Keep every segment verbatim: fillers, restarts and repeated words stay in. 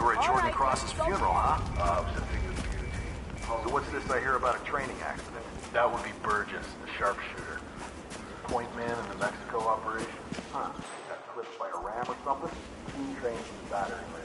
you were at Jordan right, Cross's funeral, huh? Uh, I was attending the beauty. So what's this I hear about a training accident? That would be Burgess, the sharpshooter. Point man in the Mexico operation. Huh. Got clipped by a ram or something? Team trained from the battery rim.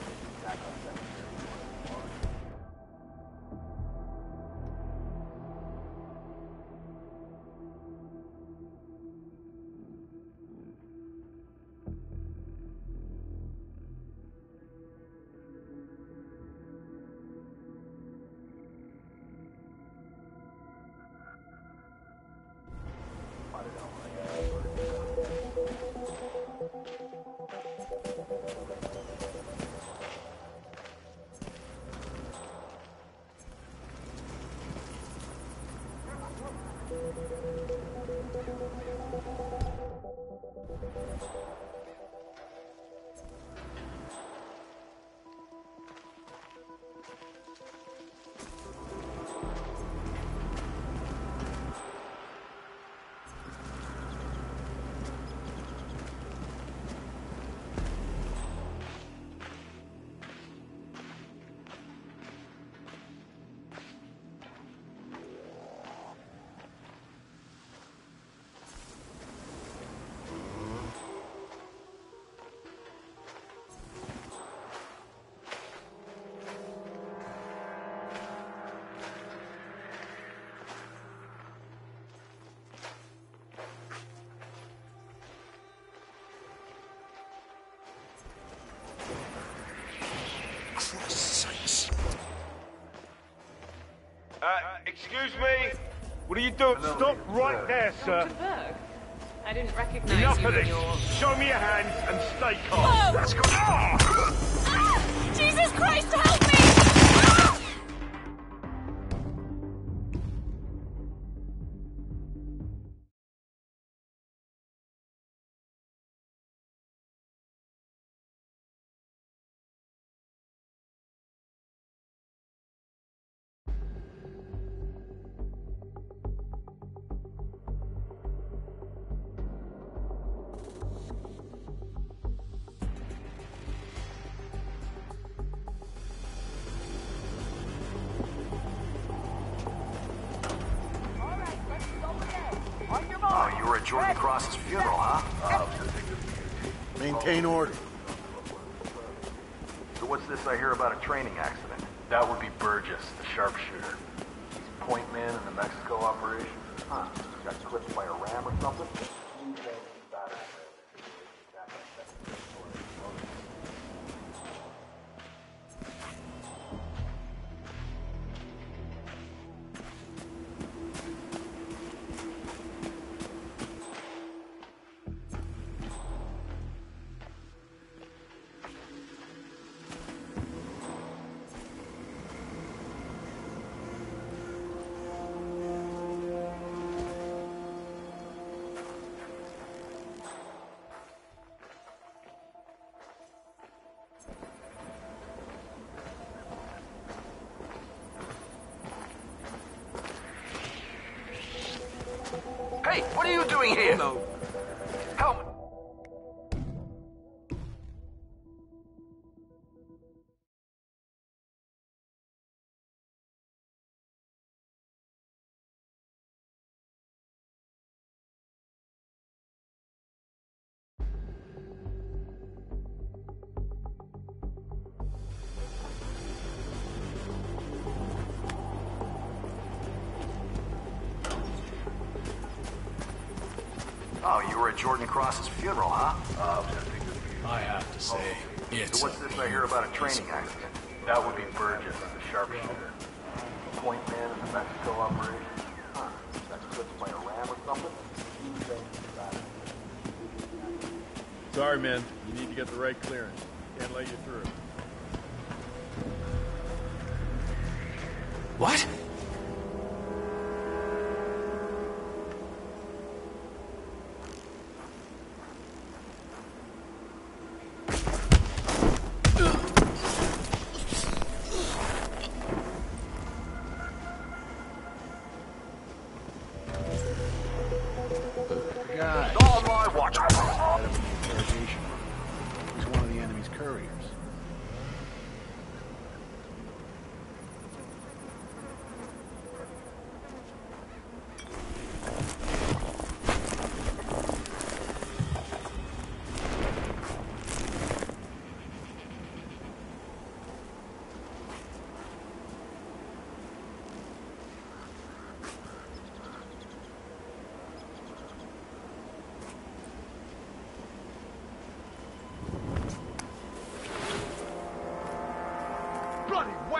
Uh, excuse me? What are you doing? Stop right there, sir. Doctor Berg? I didn't recognize Enough you of this! your... Show me your hands and stay calm. Whoa! Let's go. Ah! Ah! Jesus Christ, help me! Ah! Oh, you were at Jordan Cross's funeral, huh? Uh, Maintain order. So what's this I hear about a training accident? That would be Burgess, the sharpshooter. He's point man in the Mexico operation. Huh. Got clipped by a ram or something? Team trained from the battery rim. Hey, what are you doing here? No. Help! Oh, you were at Jordan Cross's funeral, huh? Uh, I have to say, it's so what's this I hear about a training accident? That would be Burgess, the sharpshooter. Point man in the Mexico operation. Huh. Got clipped by a ram or something? Team trained from the battery. Sorry, man. You need to get the right clearance. Can't let you through. What? On my watch! He's one of the enemy's couriers.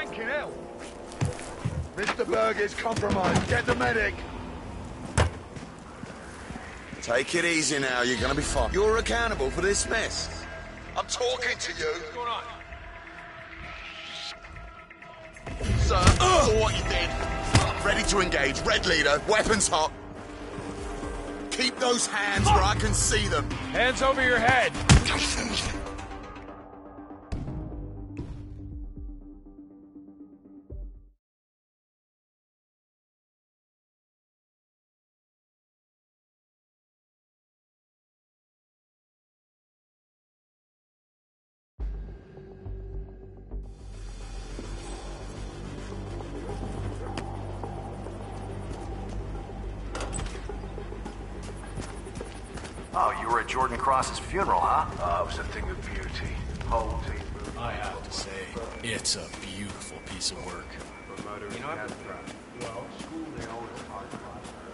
wanking hell! Mister Berg is compromised. Get the medic. Take it easy now. You're gonna be fine. You're accountable for this mess. I'm talking to you. What's going on? Sir, uh, for what you did. Ready to engage. Red leader. Weapons hot. Keep those hands where I can see them. Hands over your head! Oh, you were at Jordan Cross's funeral, huh? Oh, it was a thing of beauty. Holy. I have to say, it's a beautiful piece of work. You know, I've Well, school they always talk about.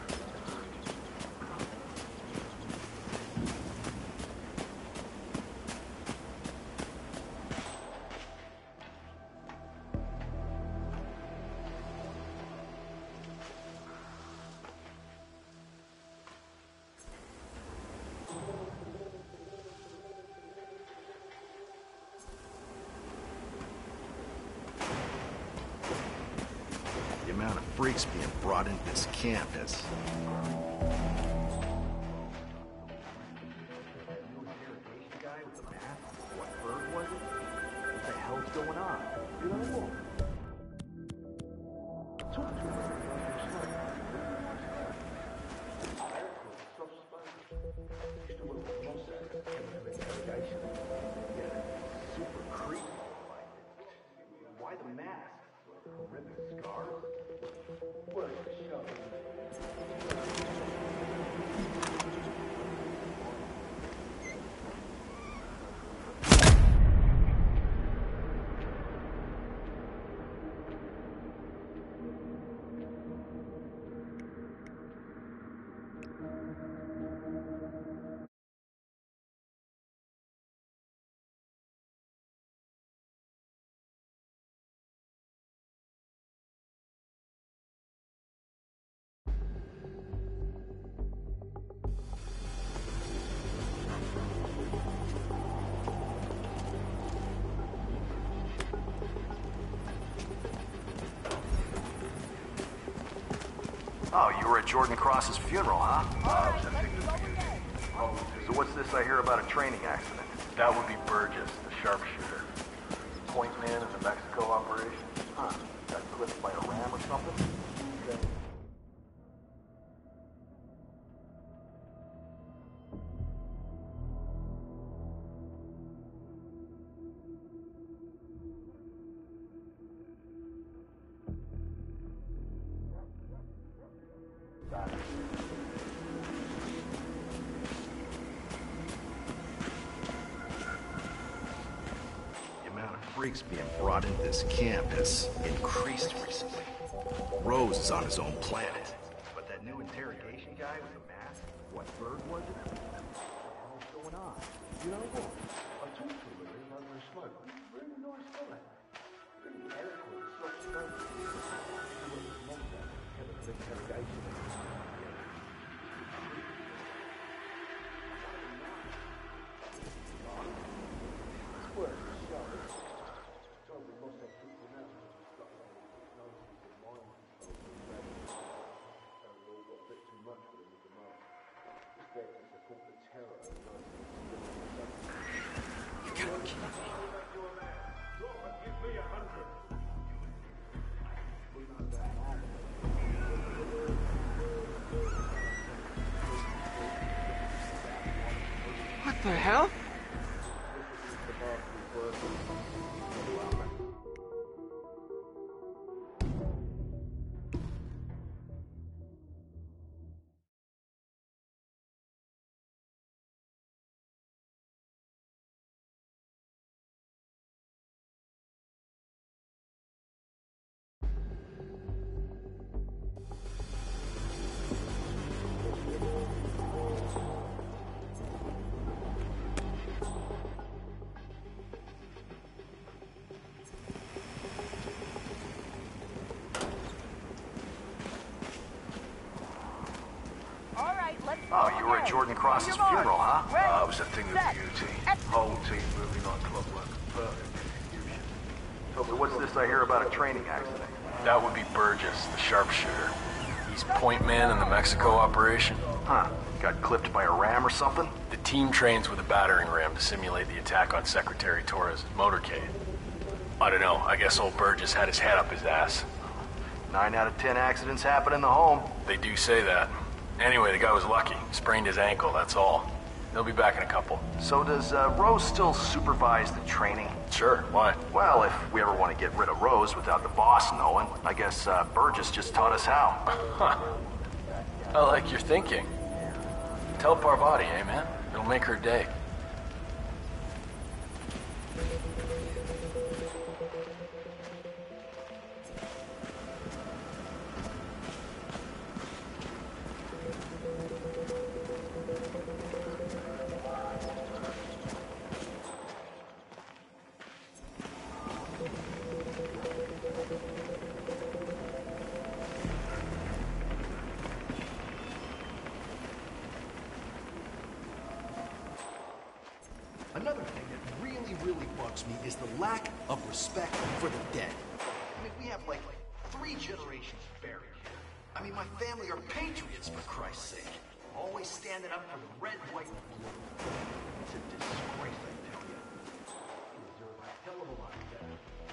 The amount of freaks being brought into this camp is... Oh, you were at Jordan Cross's funeral, huh? Oh, it was a thing of beauty. Oh, so what's this I hear about a training accident? That would be Burgess, the sharpshooter. Point man in the Mexico operation? Huh. Got clipped by a ram or something? Okay. The amount of freaks being brought into this camp has increased recently. Rose is on his own planet. But that new interrogation guy with the mask, what bird was it? What the hell's going on? You know what? I talked to him over a smoke. Really nice guy. Really eloquent, soft-spoken. Interrogation. What the hell? Jordan Cross's funeral, huh? Uh, it was a thing of beauty. Whole team moving on clockwork. Perfect execution. So what's this I hear about a training accident? That would be Burgess, the sharpshooter. He's point man in the Mexico operation. Huh. Got clipped by a ram or something? The team trains with a battering ram to simulate the attack on Secretary Torres' motorcade. I don't know, I guess old Burgess had his head up his ass. Nine out of ten accidents happen in the home. They do say that. Anyway, the guy was lucky. Sprained his ankle, that's all. They'll be back in a couple. So does uh, Rose still supervise the training? Sure, why? Well, if we ever want to get rid of Rose without the boss knowing, I guess uh, Burgess just taught us how. Huh. I like your thinking. Tell Parvati, eh, man? It'll make her day. Another thing that really, really bugs me is the lack of respect for the dead. I mean, we have like three generations buried here. I mean, my family are patriots, for Christ's sake. Always standing up for the red, white, and blue. It's a disgrace, I tell you. You deserve a hell of a lot better.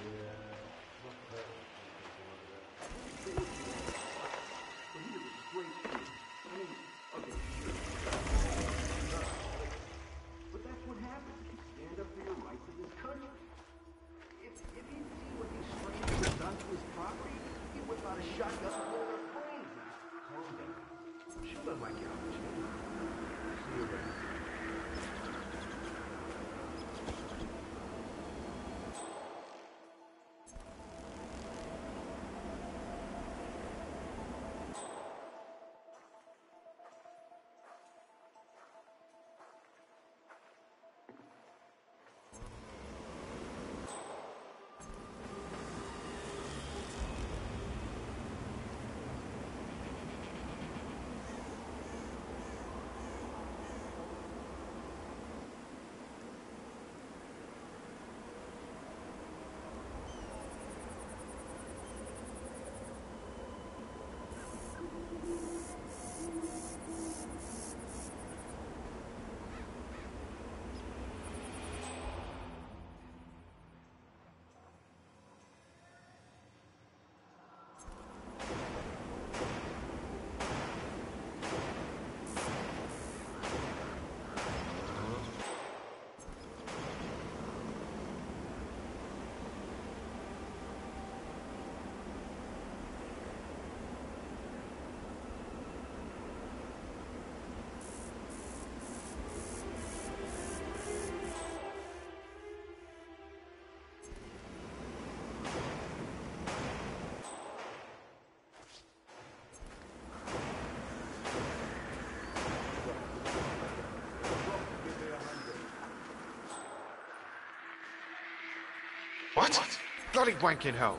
What? Bloody wanking hell.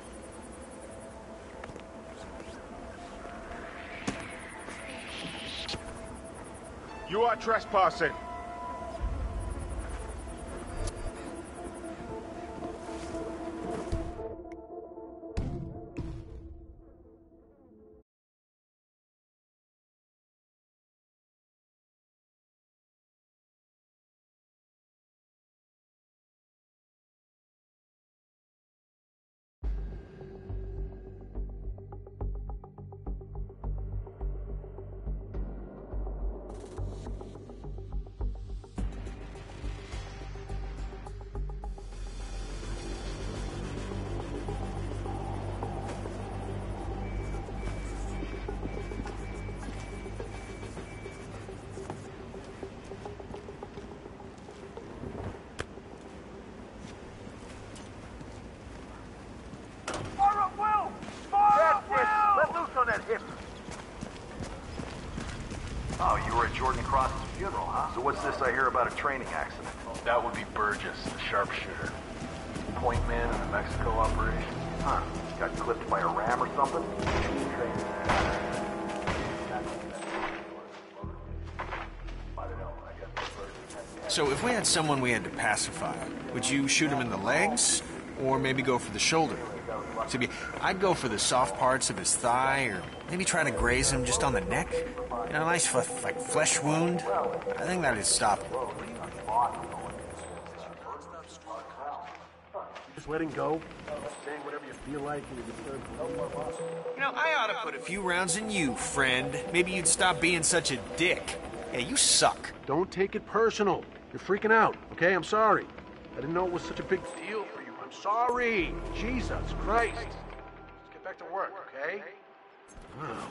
You are trespassing. Oh, you were at Jordan Cross's funeral, huh? So what's this I hear about a training accident? That would be Burgess, the sharpshooter. Point man in the Mexico operation. Huh. Got clipped by a ram or something? So if we had someone we had to pacify, would you shoot him in the legs, or maybe go for the shoulder? So I'd go for the soft parts of his thigh, or maybe try to graze him just on the neck. You know, a nice f- like flesh wound. I think that'd stop him. Just letting go, saying whatever you feel like, and you disturb. You know, I ought to put a few rounds in you, friend. Maybe you'd stop being such a dick. Yeah, you suck. Don't take it personal. You're freaking out, okay? I'm sorry. I didn't know it was such a big deal for you. I'm sorry. Jesus Christ. Let's get back to work, okay? Wow.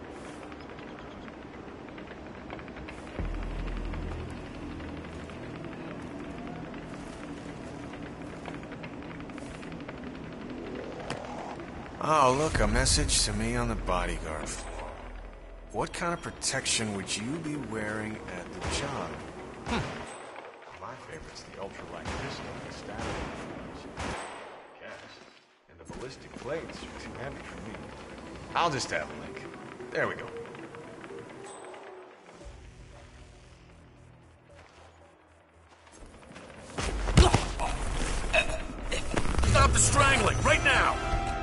Oh, look, a message to me on the bodyguard floor. What kind of protection would you be wearing at the job? Hmm. My favorite's the ultralight pistol and static. Yes. And the ballistic plates are too heavy for me. I'll just have a link. There we go. Stop the strangling, right now!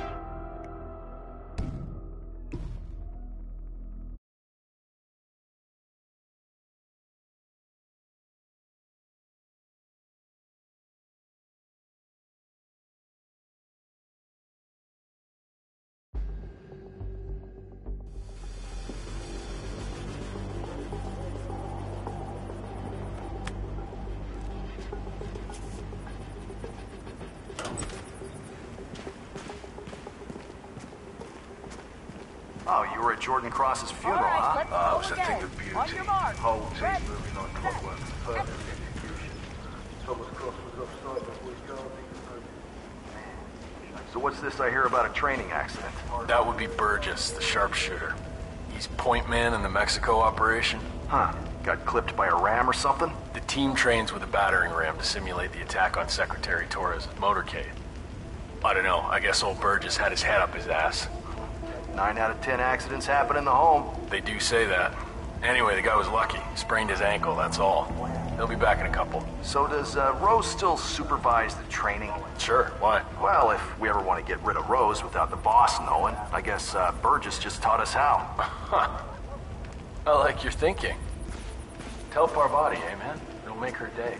Oh, you were at Jordan Cross's funeral, All right, huh? let's I go was again. attending beauty. On your mark. Whole team Ready. moving on clockwise. Further execution. Thomas Cross was offside before he got So what's this I hear about a training accident? That would be Burgess, the sharpshooter. He's point man in the Mexico operation. Huh. Got clipped by a ram or something? The team trains with a battering ram to simulate the attack on Secretary Torres' motorcade. I don't know. I guess old Burgess had his head up his ass. Nine out of ten accidents happen in the home. They do say that. Anyway, the guy was lucky. Sprained his ankle, that's all. He'll be back in a couple. So does uh, Rose still supervise the training? Sure, why? Well, if we ever want to get rid of Rose without the boss knowing, I guess uh, Burgess just taught us how. I like your thinking. Tell Parvati, eh, man? It'll make her day.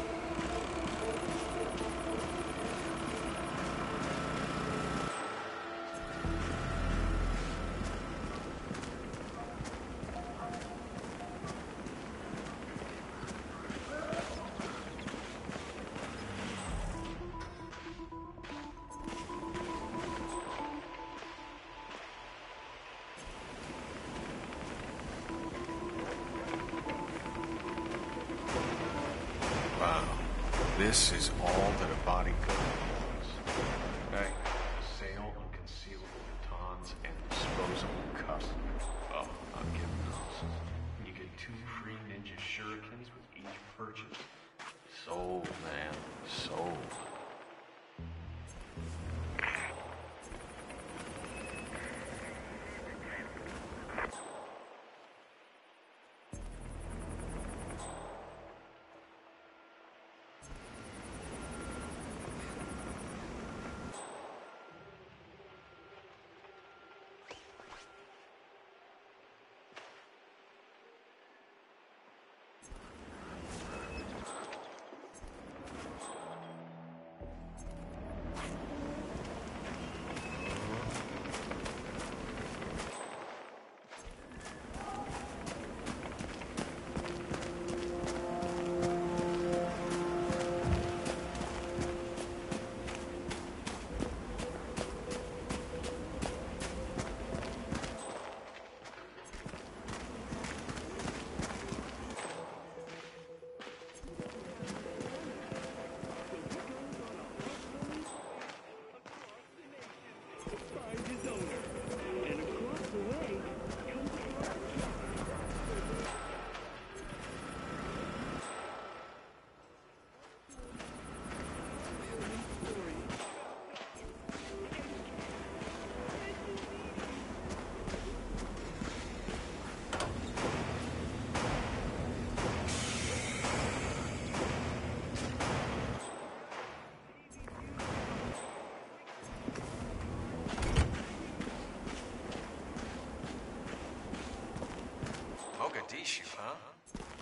Wow. This is all that a bodyguard wants. Hey, sail unconcealable batons and disposable cuffs. Oh, I'm getting those. You get two free ninja shurikens with each purchase. Sold, man. Sold.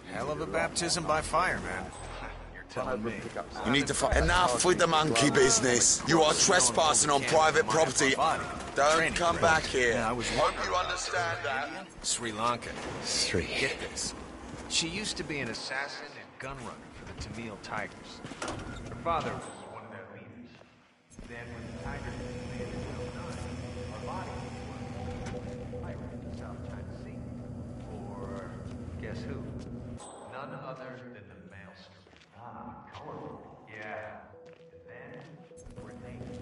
Hell of a baptism by fire, man. You're telling me. You need to find enough with the monkey business. You are trespassing on private property. Don't come back here. I was Hope you understand that. Sri Lanka. Three. Get this. She used to be an assassin and gun runner for the Tamil Tigers. Her father was one of their leaders. Then when the Tigers expanded in oh nine, her body was pirate in the South China Sea. Or guess who? None other than the Maelstrom. Ah, colorful. Yeah. And then grenade.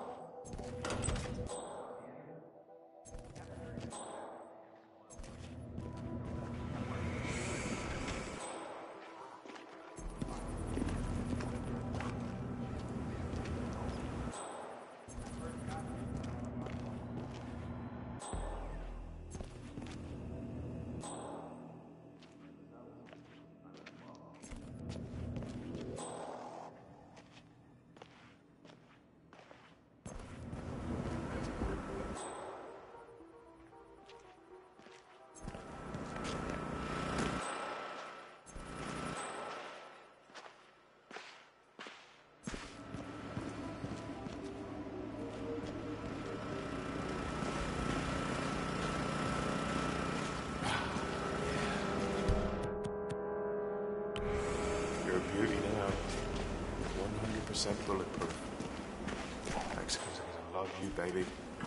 Beauty now. one hundred percent bulletproof. Mexicans are gonna love you, baby.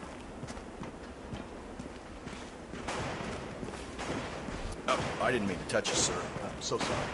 Oh, I didn't mean to touch you, sir. I'm so sorry.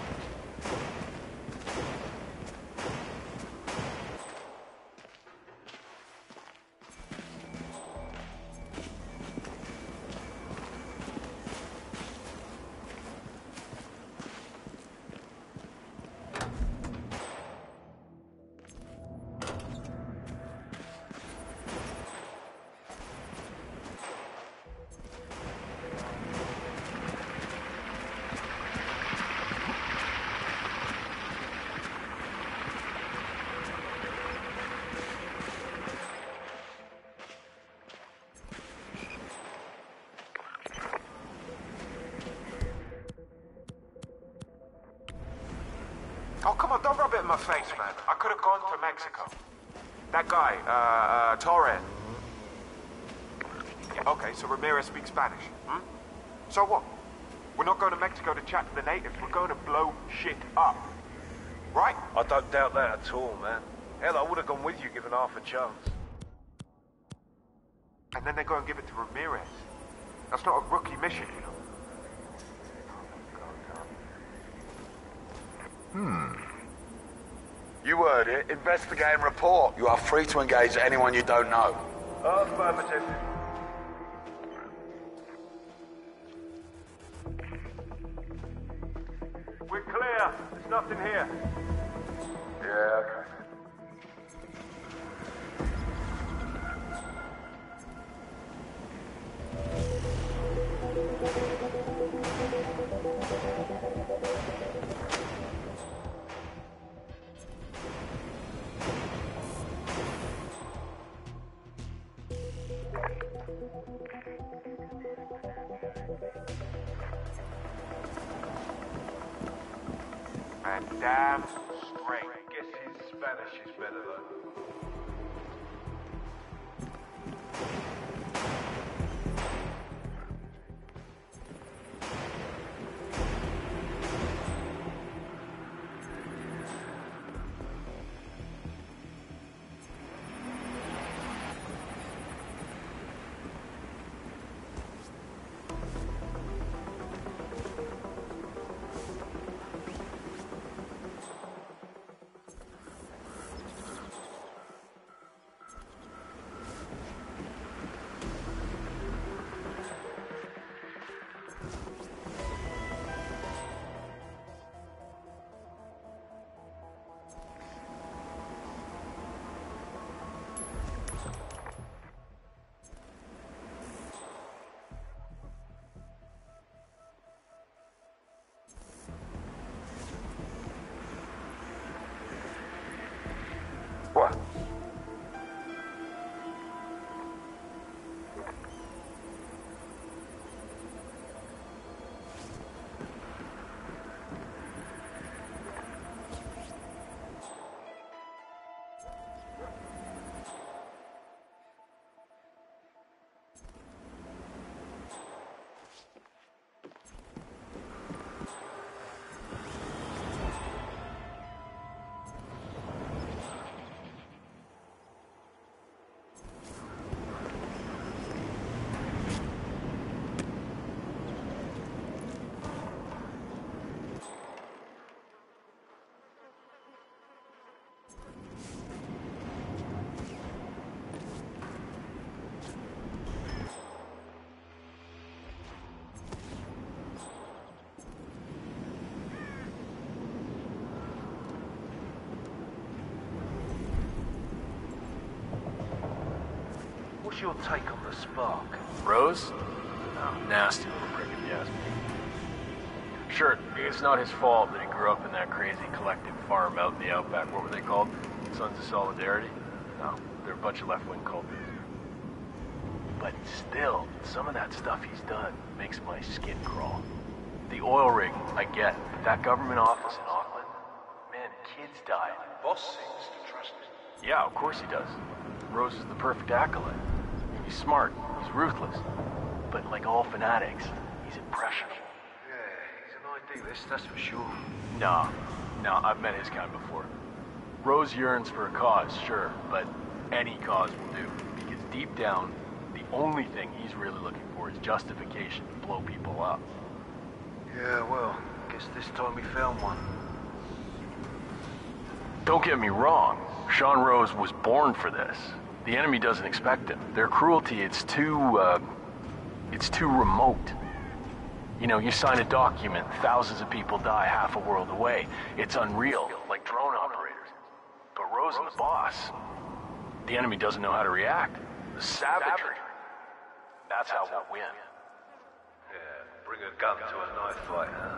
Oh, come on, don't rub it in my face, man. I could have gone to Mexico. That guy, uh, uh, Torres. Yeah, okay, so Ramirez speaks Spanish, hmm? So what? We're not going to Mexico to chat to the natives. We're going to blow shit up. Right? I don't doubt that at all, man. Hell, I would have gone with you given half a chance. And then they go and give it to Ramirez. That's not a rookie mission, you know. Hmm. You heard it. Investigate and report. You are free to engage anyone you don't know. Affirmative. We're clear. There's nothing here. Yeah, okay. Man, damn straight. Guess his Spanish is better though. What's your take on the Spark? Rose? No, nasty little prick if you ask me. Sure, it's not his fault that he grew up in that crazy collective farm out in the outback. What were they called? Sons of Solidarity? No, they're a bunch of left-wing cultists. But still, some of that stuff he's done makes my skin crawl. The oil rig, I get. That government office in Auckland, man, kids died. Boss seems to trust him. Yeah, of course he does. Rose is the perfect acolyte. He's smart, he's ruthless. But like all fanatics, he's impressionable. Yeah, he's an idealist, that's for sure. No, no, I've met his kind before. Rose yearns for a cause, sure, but any cause will do. Because deep down, the only thing he's really looking for is justification to blow people up. Yeah, well, guess this time we found one. Don't get me wrong, Sean Rose was born for this. The enemy doesn't expect him. Their cruelty, it's too, uh, it's too remote. You know, you sign a document, thousands of people die half a world away. It's unreal, like drone operators. But Rose and the boss, the enemy doesn't know how to react. The savagery, that's how we'll win. Yeah, bring a gun to a knife fight, huh?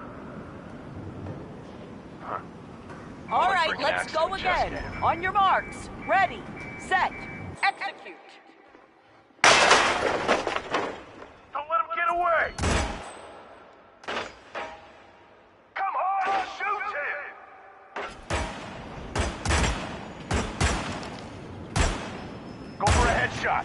Huh. All Like right, bring an let's axe go to a chess again. game. On your marks. Ready, set, execute. Don't let him get away! Come on, shoot him! Go for a headshot.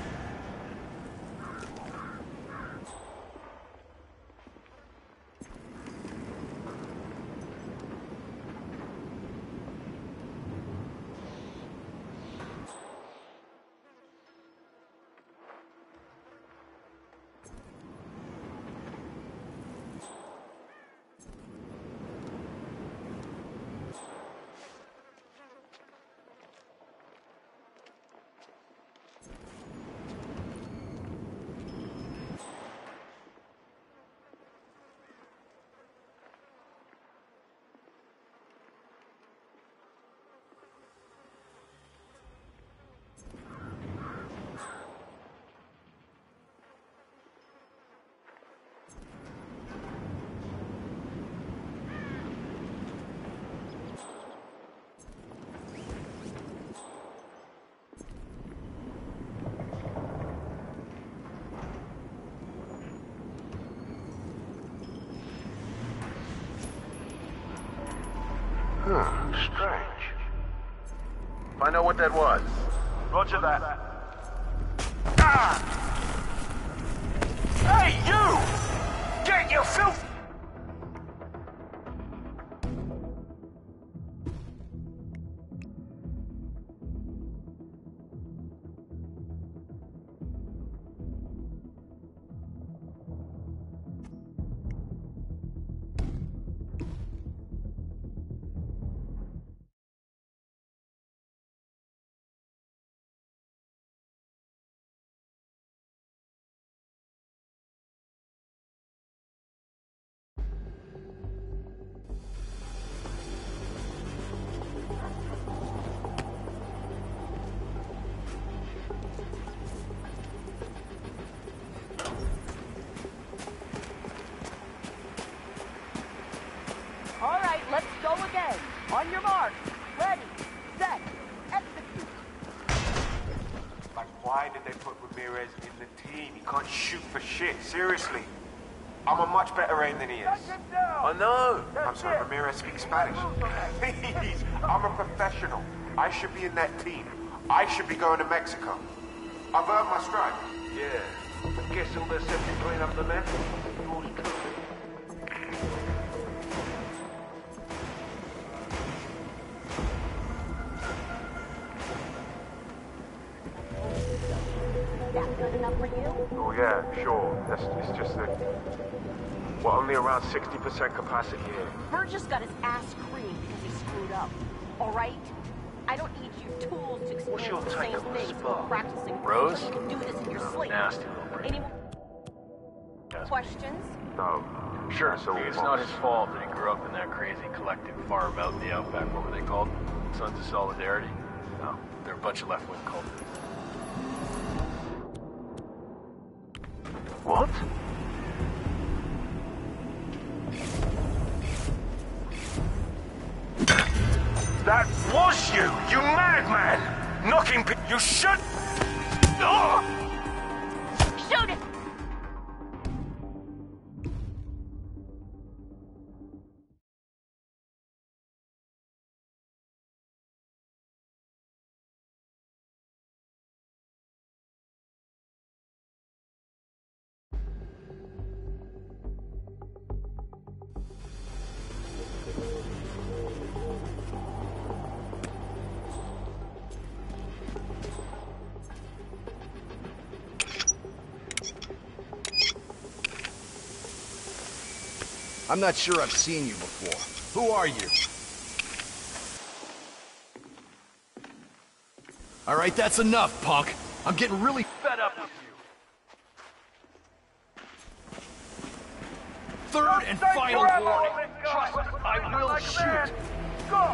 Huh, strange. Find out what that was. Roger that. Ah! Hey, you! Get your filth! All right, let's go again. On your marks. Ready, set, execute. Like, why did they put Ramirez in the team? He can't shoot for shit, seriously. I'm a much better aim than he is. I know. I'm sorry, Ramirez speaks Spanish. Please, I'm a professional. I should be in that team. I should be going to Mexico. I've earned my stripes. Yeah. I guess all they're set to clean up the mess. Yours truly. That good enough for you? Oh yeah, sure. That's it's just that we're only around sixty percent capacity here. Burgess got his ass creamed because he screwed up. All right? I don't need you tools to explain What's your the take same on the things Spark? we're practicing. Rose? So you can do this in your sleep. Nasty little prick. Any more questions? No. Sure, So it's not his fault that he grew up in that crazy collective farm out in the outback. What were they called? Sons of Solidarity? No, they're a bunch of left-wing cultists. What? That was you, you madman! Knocking pe- you should... Oh! Shoot it! I'm not sure I've seen you before. Who are you? All right, that's enough, punk. I'm getting really fed up with you. Third and final warning. Trust me, I will shoot. Go!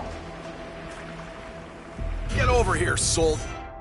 Get over here, soul.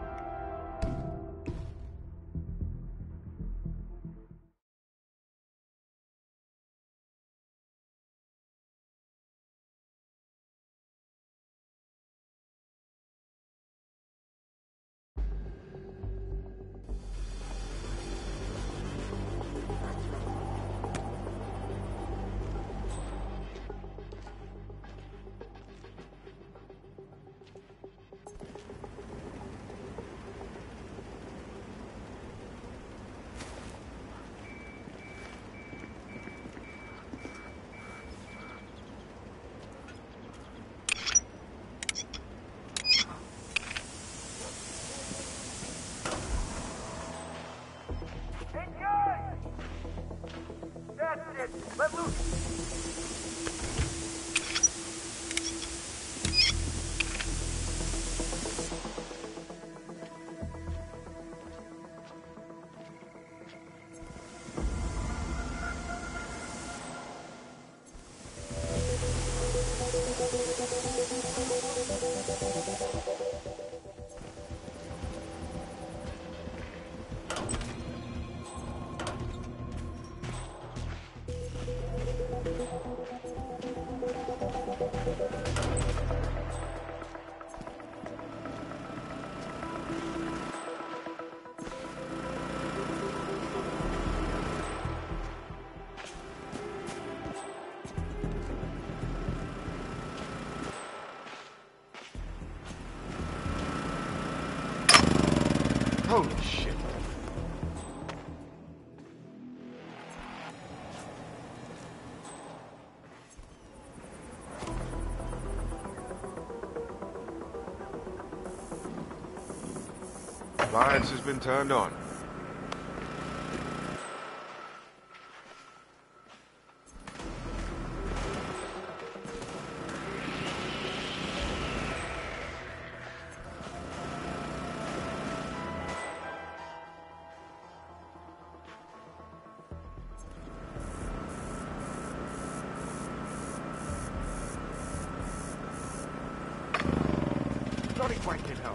Let loose! Holy shit. Appliance has been turned on. Bloody wanking hell.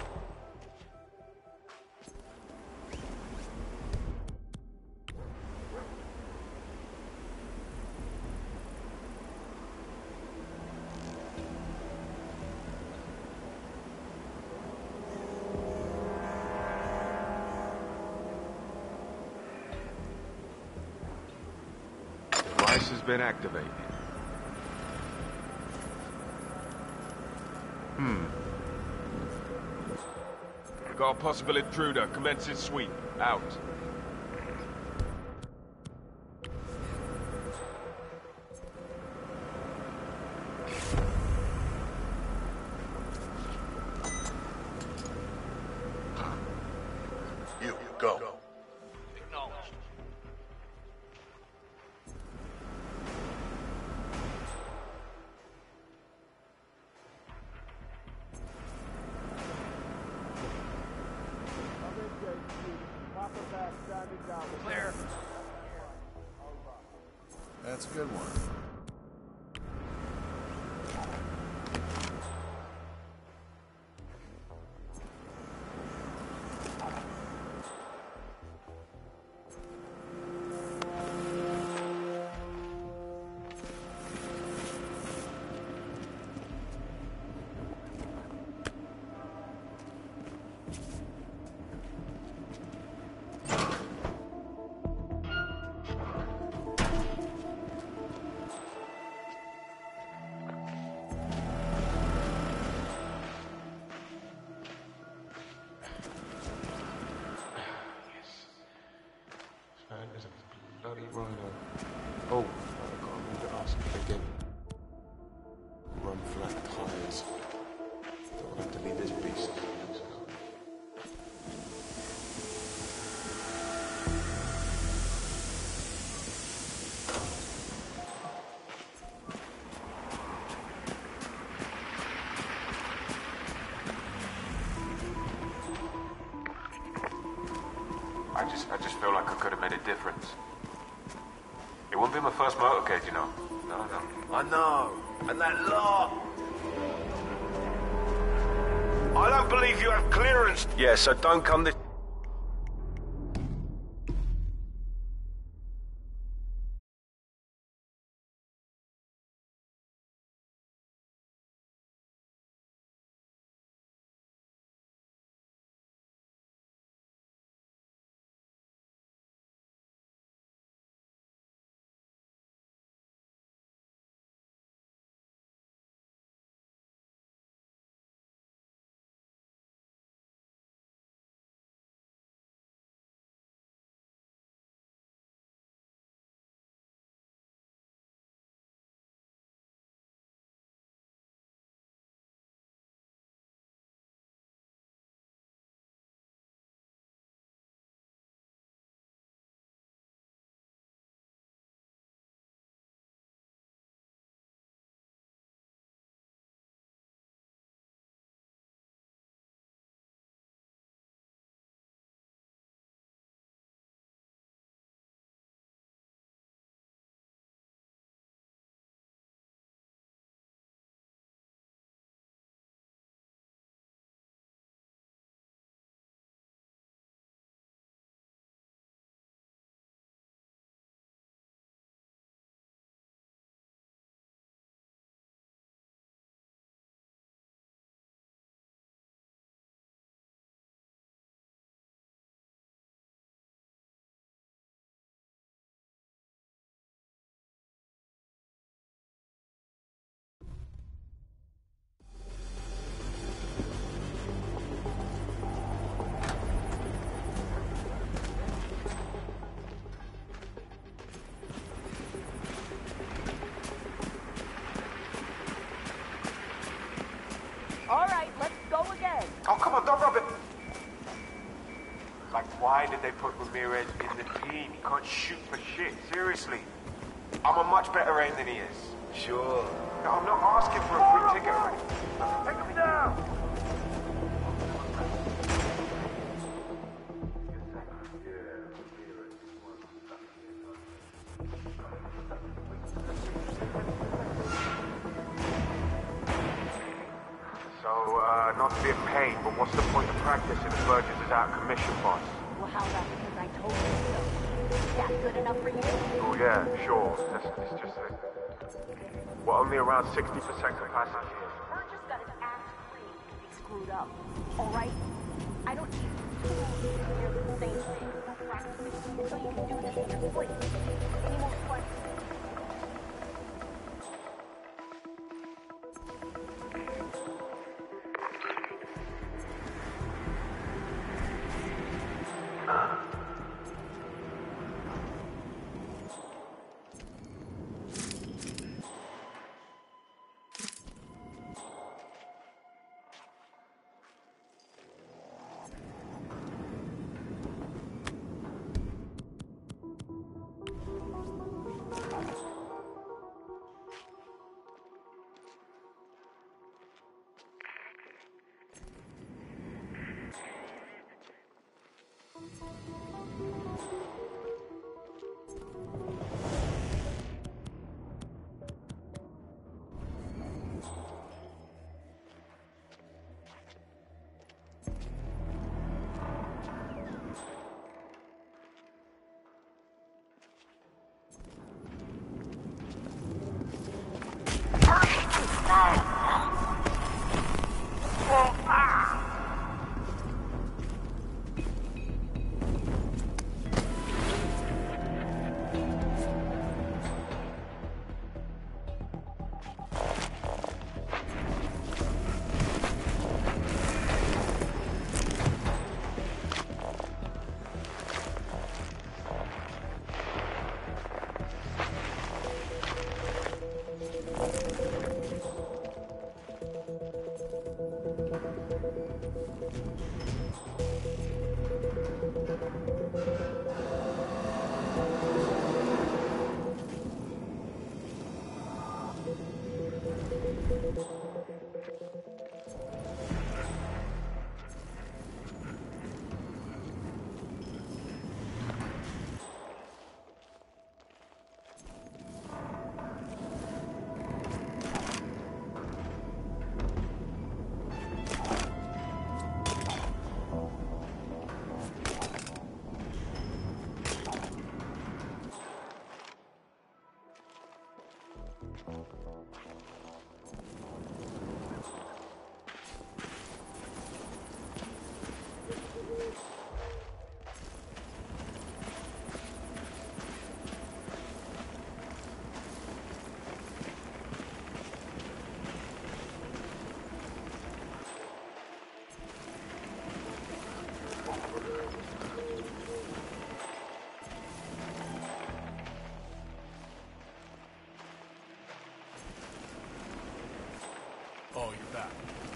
Device has been activated. Hmm. Got a possible intruder. Commencing sweep. Out. You, go. Acknowledged. Clear. That's a good one. Friday. Oh, I can't remember to ask again. Run flat tires. Don't have to leave this beast. I just, I just feel like I could have made a difference. It wouldn't be my first motorcade, you know. No, no. I know. And that lot. I don't believe you have clearance. Yeah, so don't come this... All right, let's go again. Oh, come on, don't rub it. Like, why did they put Ramirez in the team? He can't shoot for shit, seriously. I'm a much better aim than he is. Sure. No, I'm not asking for a free ticket or anything. Take me down! So, uh, not to be a pain, but what's the point of practice if Burgess is out of commission, boss? Well, how about because I told you so? Is that good enough for you? Oh, yeah, sure. It's, it's just that we're only around sixty percent capacity here. Burgess got his ass free because he screwed up. All right? I don't need tools to hear the same thing. Practicing until you can do this in your sleep. Any more questions? Oh, you're back.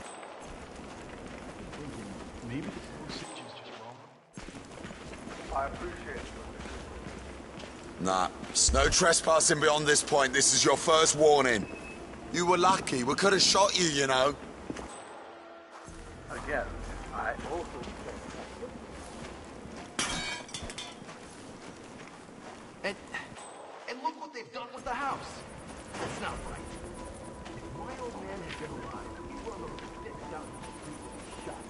Maybe the message is just wrong. I appreciate it. Nah, it's no trespassing beyond this point. This is your first warning. You were lucky. We could have shot you, you know. Again, I also And, and look what they've done with the house. That's not right. If my old man had been alive, he would have fixed out the street and shot.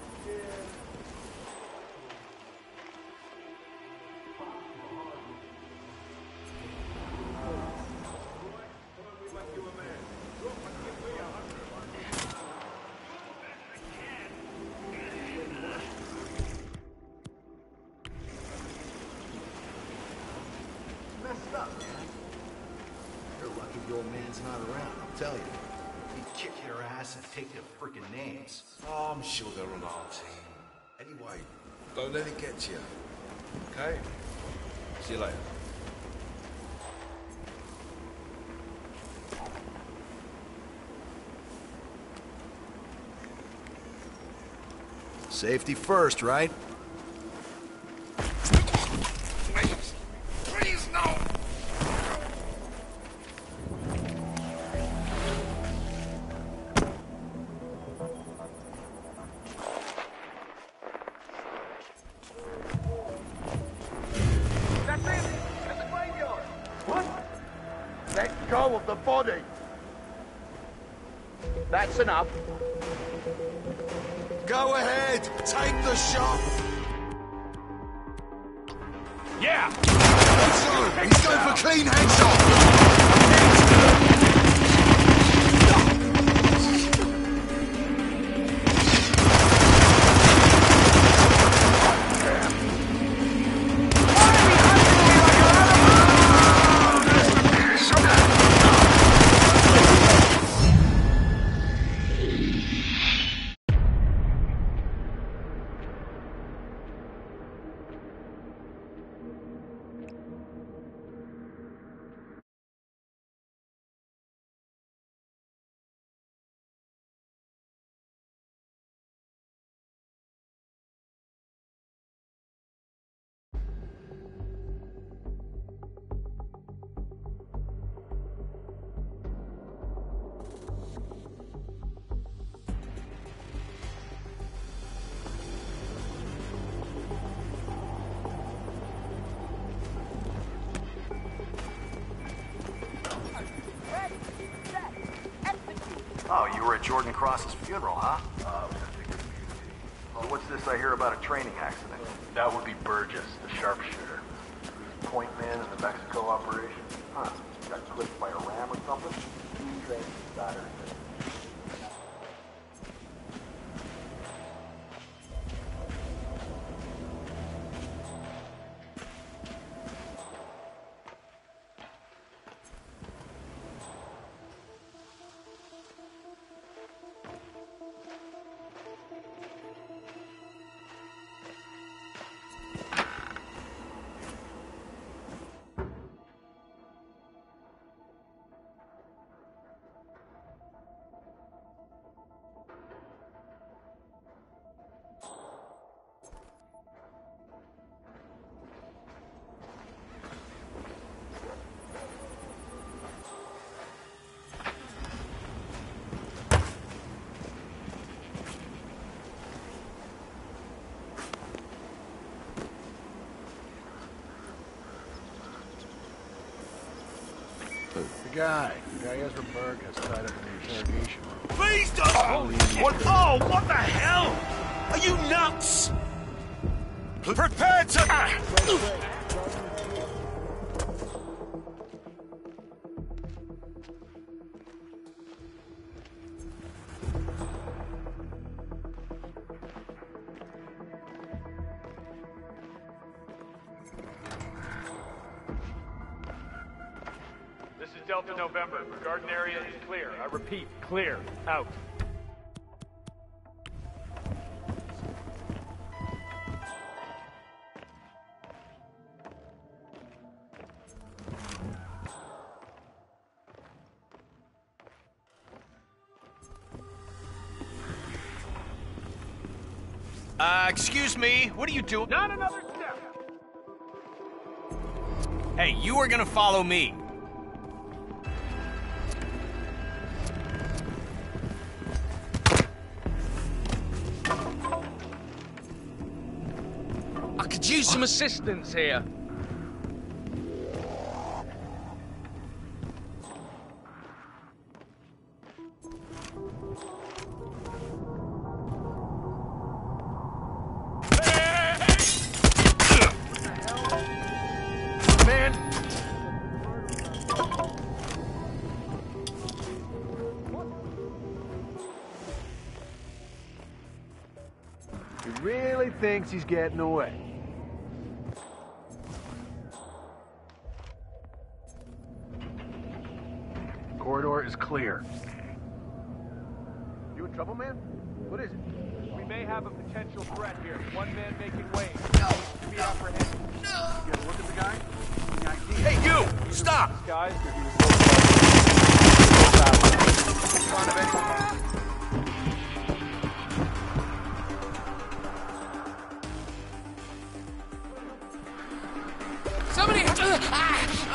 Messed up, man. You're lucky the old man's not around, I'll tell you. He'd kick your ass and take your freaking names. Oh, I'm sure they're on our team. Anyway, don't let it get to you. Okay? See you later. Safety first, right? Please. Please, no. That's it! At the graveyard! What? Let go of the body! That's enough. Go ahead. Take the shot. Yeah! He's going for clean headshot. Oh, you were at Jordan Cross's funeral, huh? Uh, well, what's this I hear about a training accident? That would be Burgess, the sharpshooter. Point man in the Mexico operation. Huh. Got clipped by a ram or something? Two trains Saturday. guy. The guy Ezra Berg has tied up in the interrogation room. Please don't! Oh, what, oh, what the hell? Are you nuts? Prepare to... Ah. This is Delta November. Garden area is clear. I repeat, clear. Out. Uh, excuse me, what are you doing? Not another step! Hey, you are gonna follow me. I could use some assistance here. He really thinks he's getting away. Corridor is clear. You in trouble, man? What is it? We may have a potential threat here. One man making waves. No. To be apprehended. No. You have a look at the guy? The idea. Hey, you! Stop! Guys, Somebody... Uh, ah.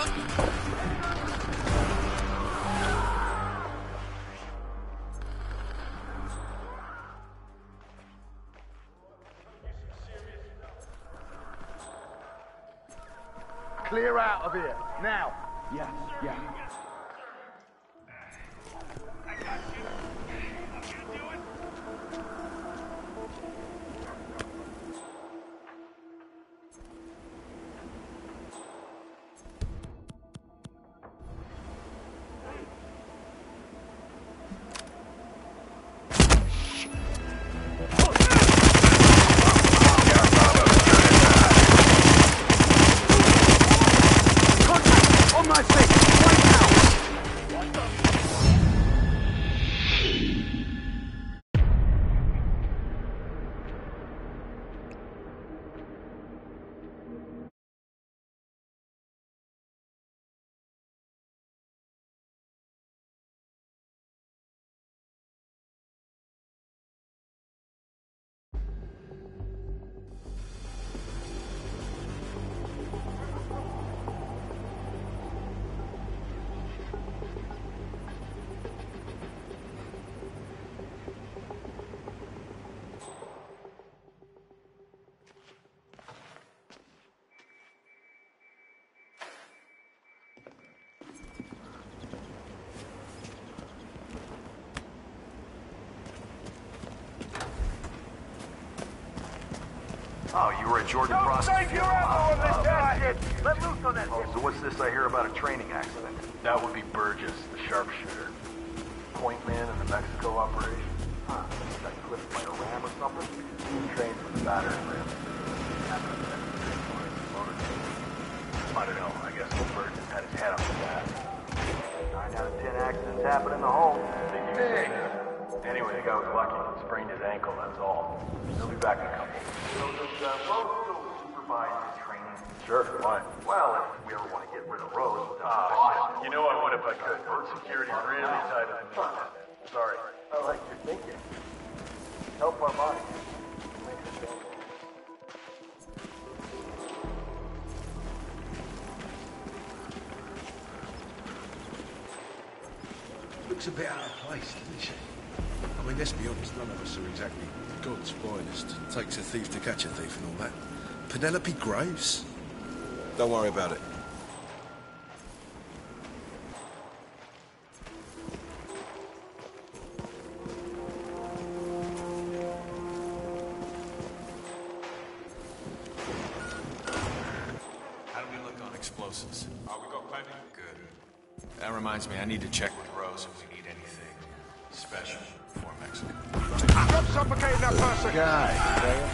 Clear out of here, now. Yeah, yeah. Oh, you were at Jordan Don't Frost. save your ammo on this damn shit! Let loose on that Oh, shit! so what's this I hear about a training accident? That would be Burgess, the sharpshooter. Point man in the Mexico operation. Huh, got clipped by a ram or something? He trained for the battering ram. I don't know, I guess old Burgess had his head up the gas. Nine out of ten accidents happen in the home. Big. Anyway, the guy was lucky. He sprained his ankle, that's all. He'll be back in a couple. So does uh, Rose still supervise his training? Sure, why? Well, if we ever want to get rid of Rose... Uh, you know I would if I could. Road security's really tight at the moment. Sorry. I like your thinking. Help our body. Looks a bit out of place, doesn't she? I mean, let's be honest, none of us are exactly God's finest. Takes a thief to catch a thief and all that. Penelope Graves? Don't worry about it. explosives. Oh, we got plenty? Good. That reminds me, I need to check with Rose if we need anything special for Mexico. Stop suffocating that person! Guy.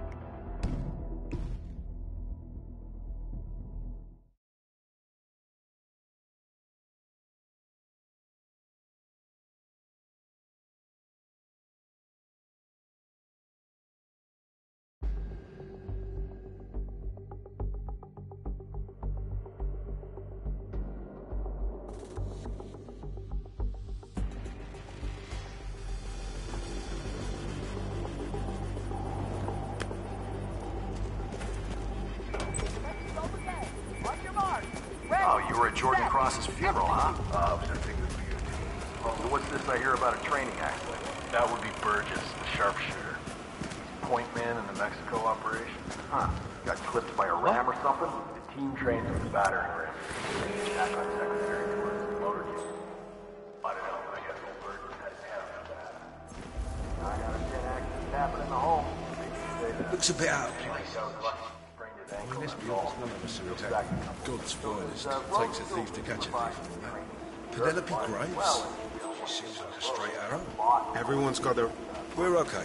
Oh, you were at Jordan Cross's funeral, huh? Uh, obstetric B U T. Oh, so what's this I hear about a training accident? That would be Burgess, the sharpshooter. Point man in the Mexico operation. Huh. Got clipped by a ram or something? The team trains with the battering ram. Attack on secondary towards the motor unit. I don't know. I guess old Burgess had his hand on that. Nine out of ten accidents happen in the home. Looks a bit out of place. I mean, let's be honest, none of us are exactly God's finest. Takes a thief to catch a thief and all that. Penelope Graves? She seems like a straight arrow. Everyone's got their... We're okay.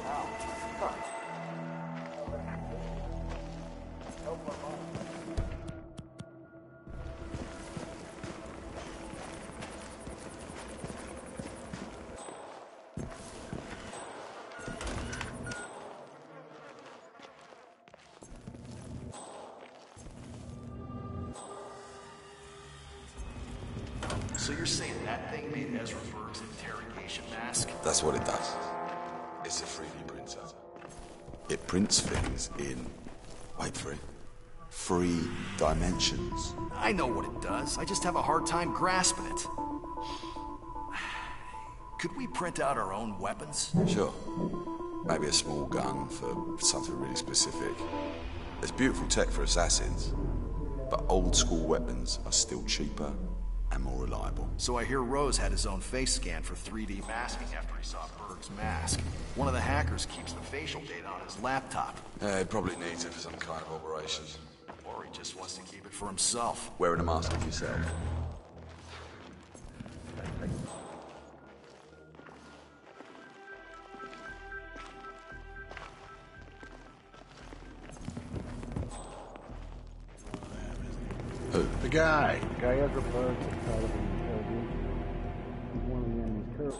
So you're saying that thing made Ezra Berg's interrogation mask? That's what it does. It's a three D printer. It prints things in, wait for it, three dimensions. I know what it does. I just have a hard time grasping it. Could we print out our own weapons? Sure. Maybe a small gun for something really specific. There's beautiful tech for assassins, but old school weapons are still cheaper and more reliable. So I hear Rose had his own face scan for three D masking after he saw Berg's mask. One of the hackers keeps the facial data on his laptop. Yeah, he probably needs it for some kind of operation. Or he just wants to keep it for himself. Wearing a mask of yourself. Who? The guy. The guy Ezra Berg was part of an interrogation. He's one of the enemy's terrorists.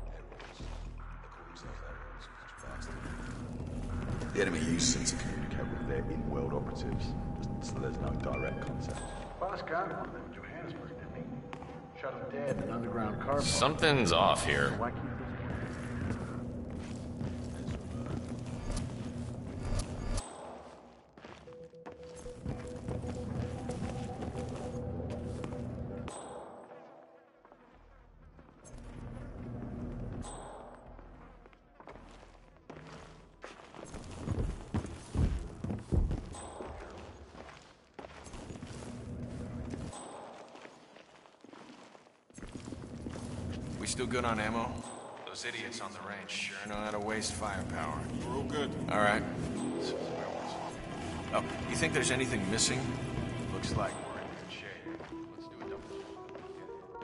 The enemy uses them to communicate with their in-world operatives, so there's no direct contact. Boss got one of them in Johannesburg, didn't he? Shot him dead in an underground car park. Something's off here. Why keep this We still good on ammo? Those idiots on the range sure know how to waste firepower. We're all good. All right. Oh, you think there's anything missing? Looks like we're in good shape. Let's do a double.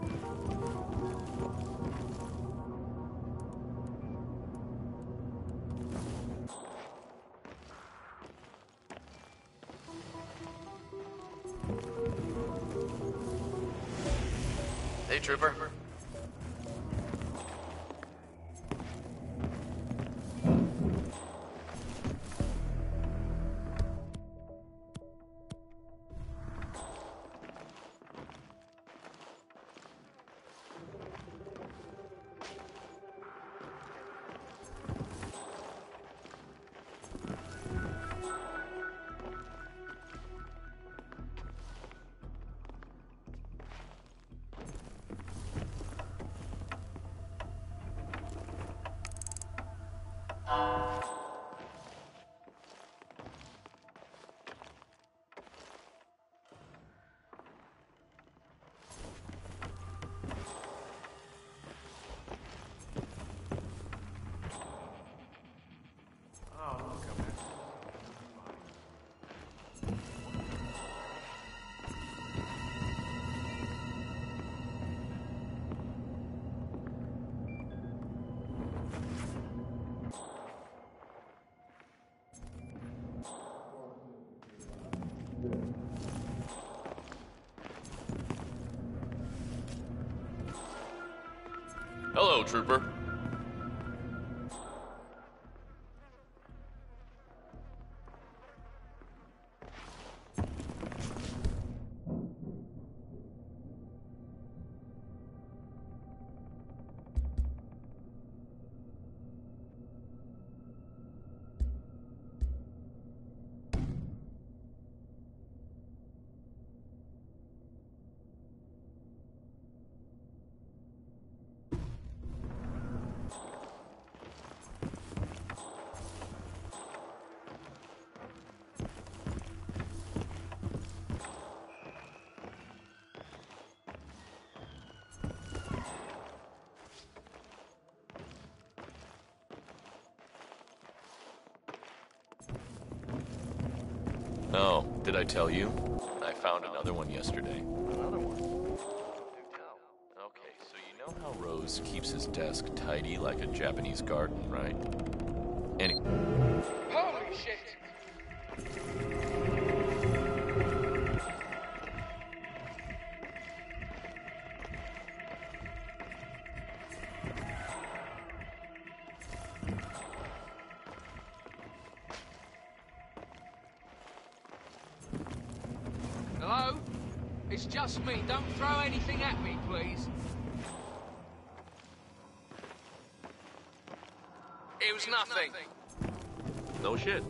Hey, Trooper. Hello, Trooper. Oh, did I tell you? I found another one yesterday. Another one? Okay, so you know how Rose keeps his desk tidy like a Japanese garden, right? Any... Holy shit! Hello? It's just me. Don't throw anything at me, please. It was nothing. No shit.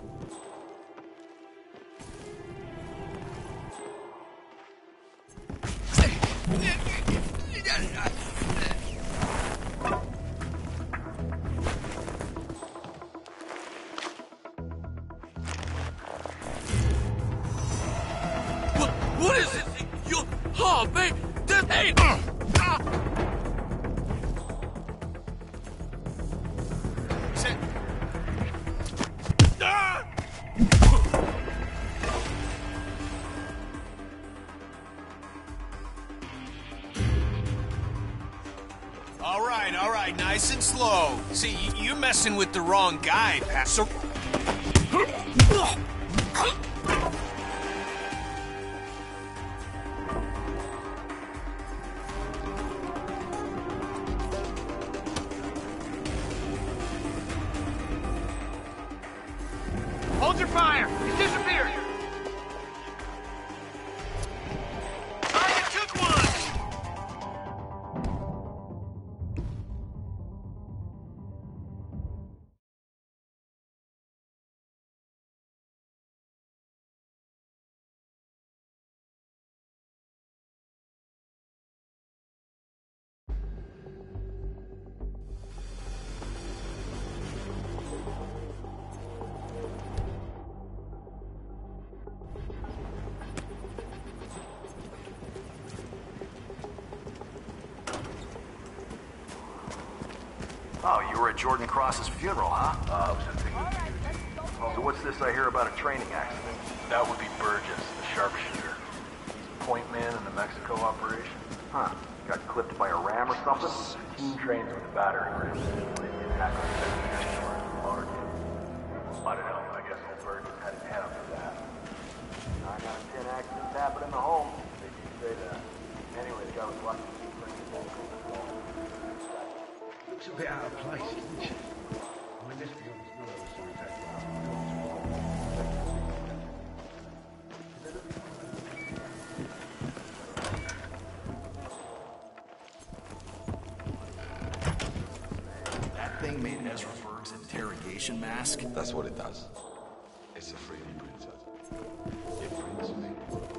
What, what is it? You... Oh, man! That ain't... All right, all right, nice and slow. See, y- you're messing with the wrong guy, Pastor. Hold your fire! He's disappeared! Target took one! Oh, you were at Jordan Cross's funeral, huh? Uh, I was just thinking. So what's this I hear about a training accident? That would be Burgess, the sharpshooter. He's a point man in the Mexico operation. Huh. Got clipped by a ram or something? Team trains with a battery ram. I don't know. I guess old Burgess had his hand up for that. Nine out of ten accidents happen in the home. They do say that. Anyway, the guy was lucky. Looks a bit out of place, doesn't she? I mean, let's be honest, none of us are exactly That thing made Ezra Berg's interrogation mask? That's what it does. It's a three D printer. It prints me.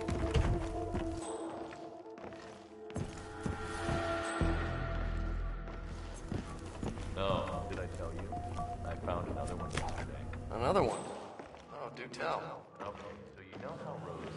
Oh, did I tell you? I found another one yesterday. Another one? Oh, do tell. Okay, so you know how Rose...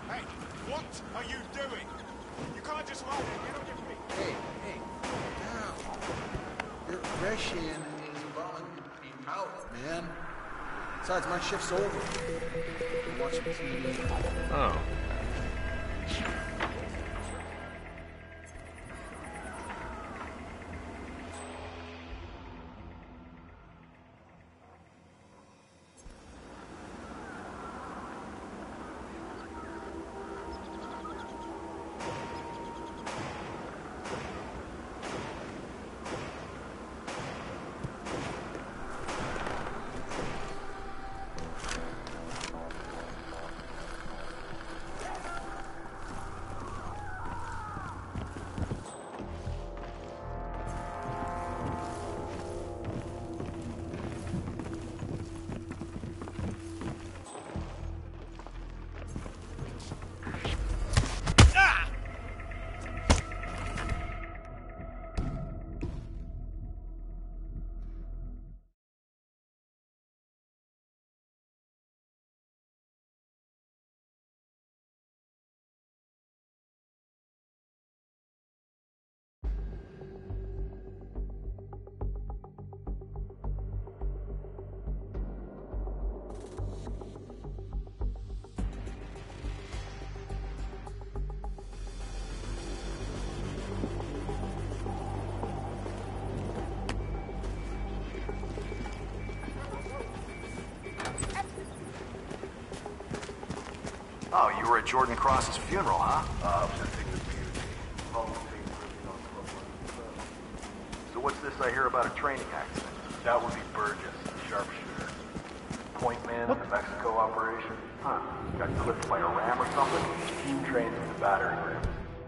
Hey, what are you doing? You can't just lie there. Get on your feet. Hey, hey, now. Your aggression is bummed me out, man. Besides, my shift's over. I'm watching T V. Oh. Oh, you were at Jordan Cross's funeral, huh? Uh, visiting the beauty. So what's this I hear about a training accident? That would be Burgess, the sharpshooter. Point man in the Mexico operation? Huh. Got clipped by a ram or something? Team trains with the battering rams.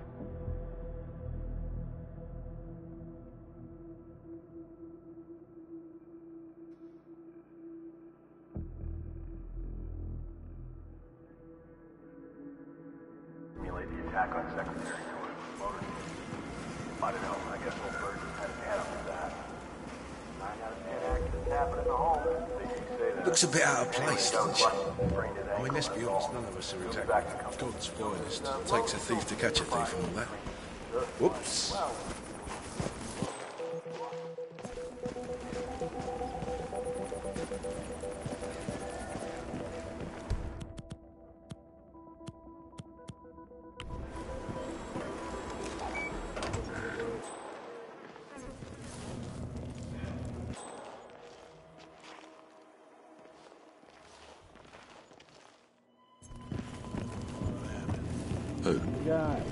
Attack on Secretary Motor. I don't know. I guess old Burgess had his head up to that. Nine out of ten accidents happen in the home. Say that. Looks a bit out of place, doesn't she? I mean, let's be honest, none of us are exactly God's finest. Takes a thief to catch a thief and all that. Whoops. Who? Guy.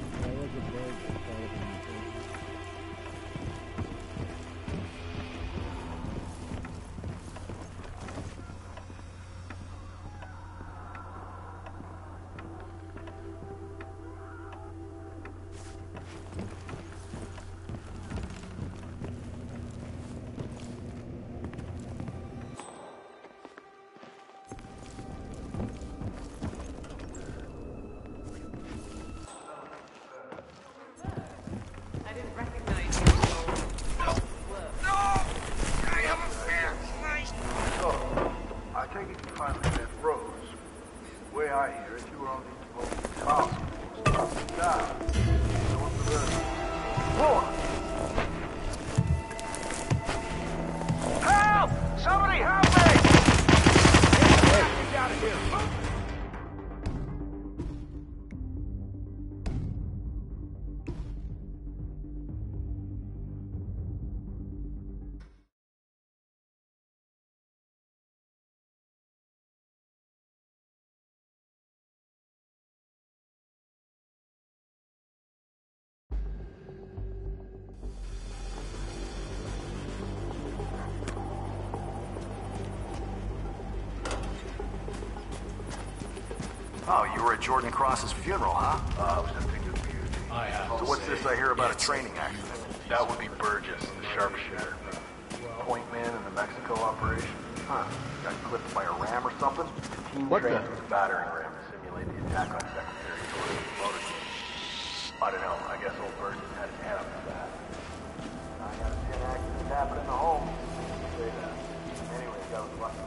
Oh, you were at Jordan Cross's funeral, huh? Uh, visiting the beauty. I have So what's this I hear about a training accident? That would be Burgess, the sharpshooter. Point man in the Mexico operation? Huh. Got clipped by a ram or something? Team What trained the- with a battering ram to simulate the attack on Secretary Motor. I don't know. I guess old Burgess had his head up to that. Nine out of ten accidents happen in the home. Say that. Anyway, that was lucky.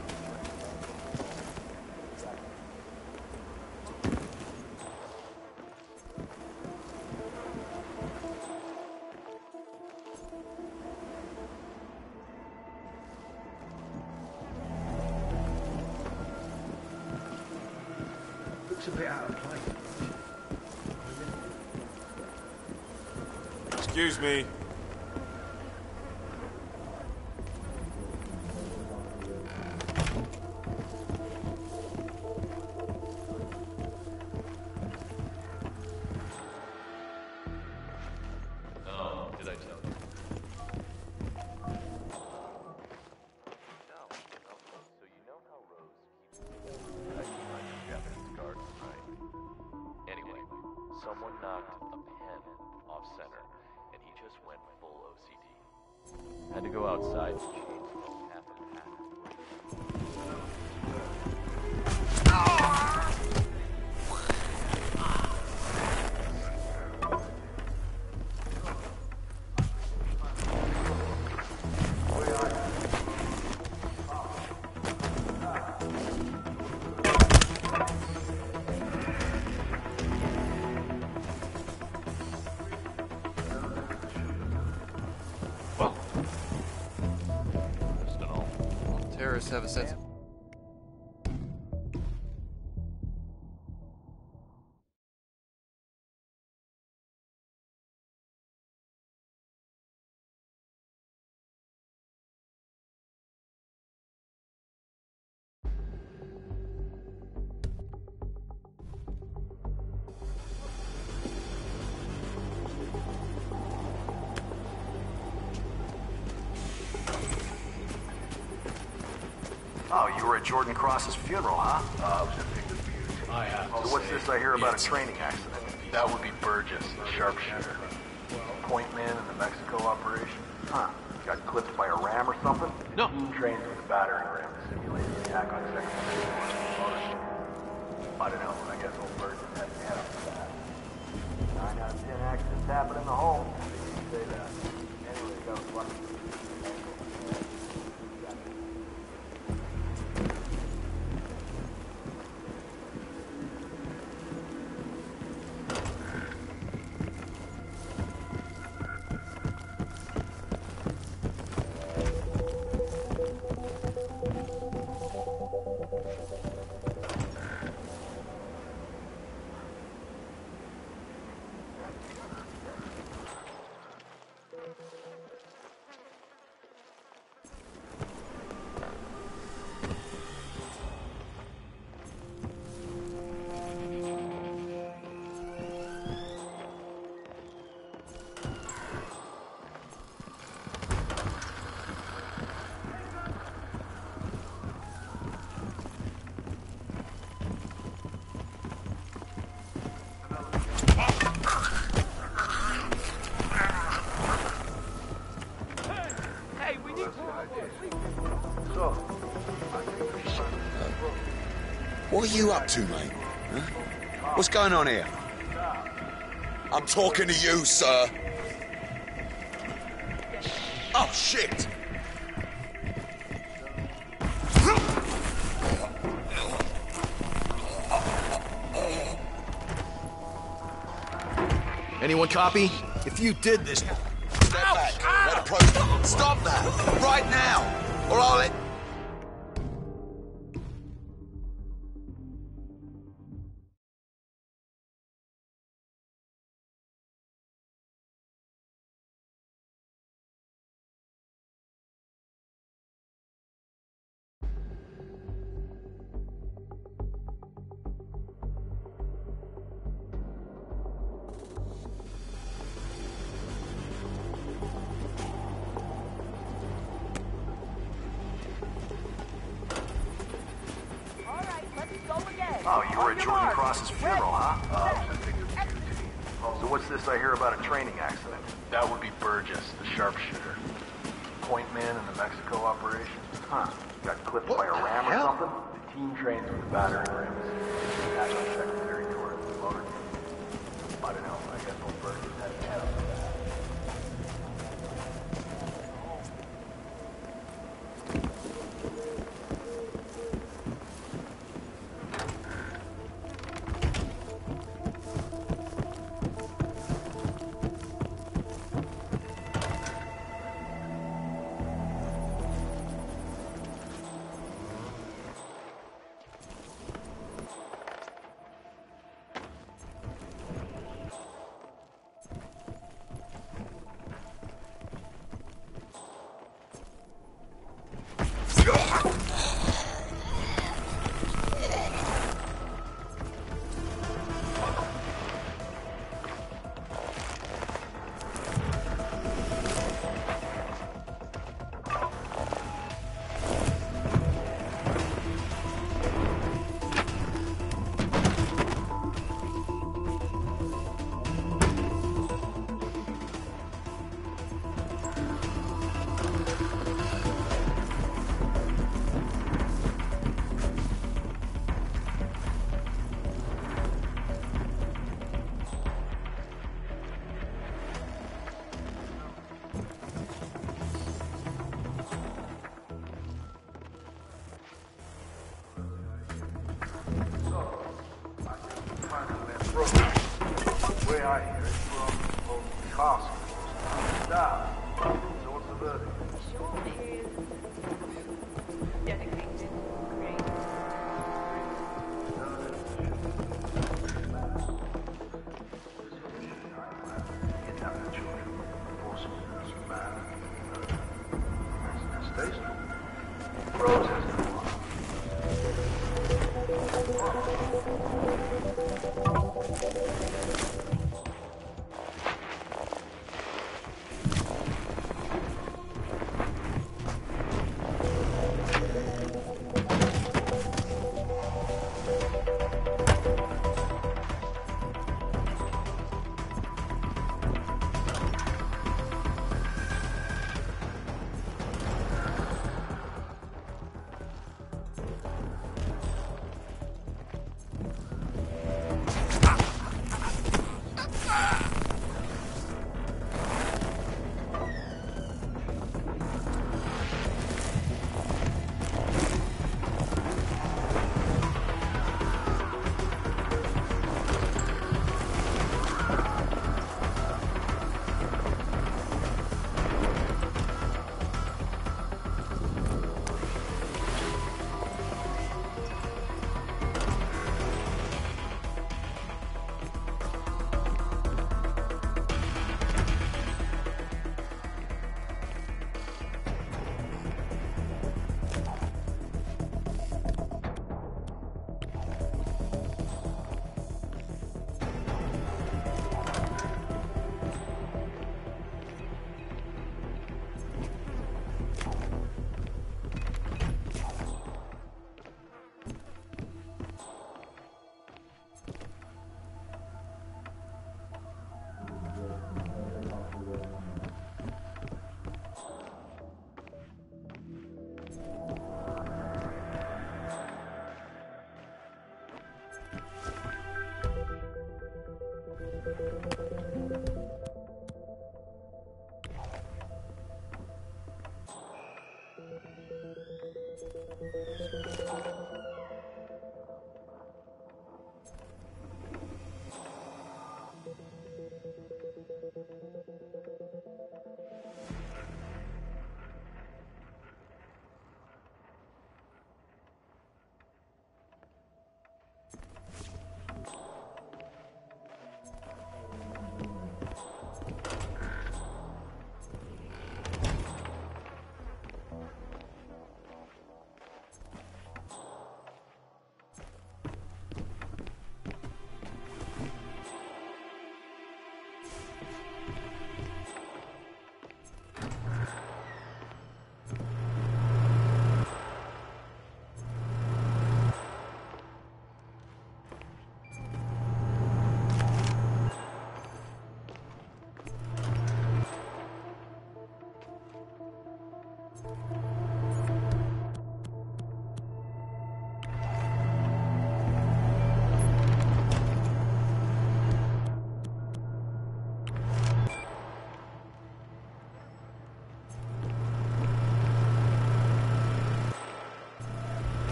looks a bit out of place. Excuse me. Oh, did I tell you? So you know how Rose keeps like a Japanese garden, right? Anyway, someone knocked a pen off center, and he just went full O C D. Had to go outside to change from half and half. Terrorists have a sense of... Oh, you were at Jordan Cross's funeral, huh? Uh, I was just thinking of you. I have So what's this I hear about a training accident? That would be Burgess, the sharpshooter. Point man in the Mexico operation? Huh. Got clipped by a ram or something? No. Trains with a battering ram to simulate an attack on Secretary Motorsport. I don't know. I guess old Burgess had his head up for that. Nine out of ten accidents happen in the home. They say that. Anyway, that was lucky. What are you up to, mate? Huh? What's going on here? I'm talking to you, sir. Oh, shit! Anyone copy? If you did this... Step back. Let approach. Stop that. Right now. Or I'll let... Oh, you were at Jordan Cross's funeral, huh? Uh, so what's this I hear about a training accident? That would be Burgess, the sharpshooter. Point man in the Mexico operation? Huh. Got clipped by a ram or something? The team trains with battering rams. Attack on Secretary Torres' motor. I don't know. I guess old Burgess had his head up for that. I hear it from old Costco. Stop. So what's the verdict? Sean is dedicated, creative. Kidnapping children, forcing them as a man. That's tasteful. Rose has the one.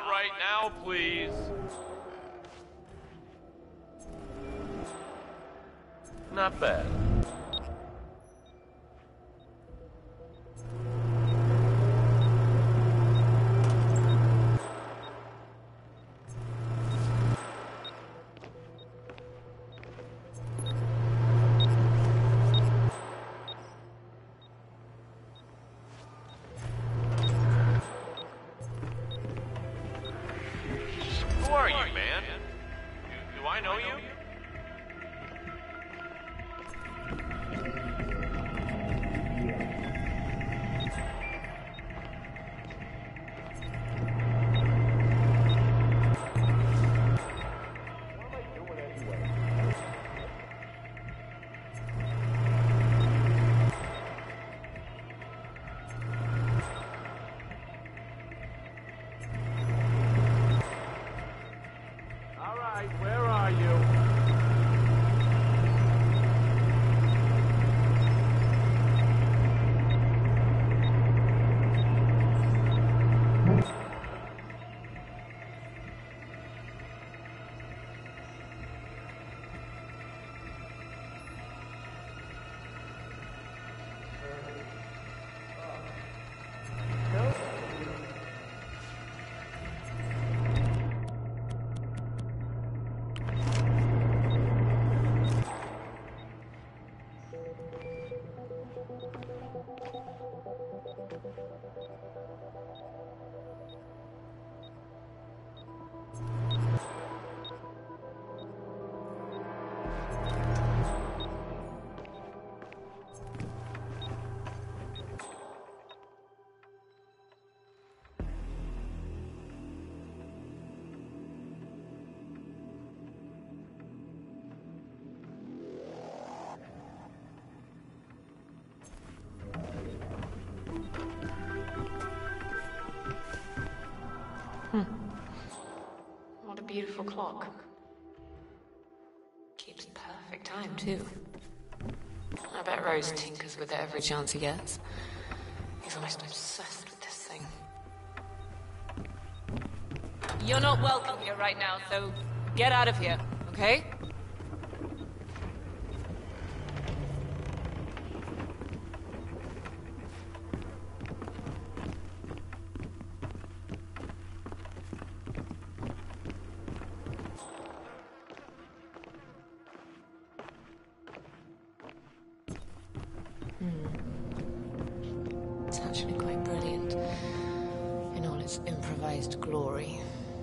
Not right now, please. Not bad. Who are you, man? Do, do I know you? All right, where are you? Hmm. What a beautiful clock. Keeps perfect time, too. I bet Rose tinkers with it every chance he gets. He's almost obsessed with this thing. You're not welcome here right now, so get out of here, okay? It's actually quite brilliant in all its improvised glory.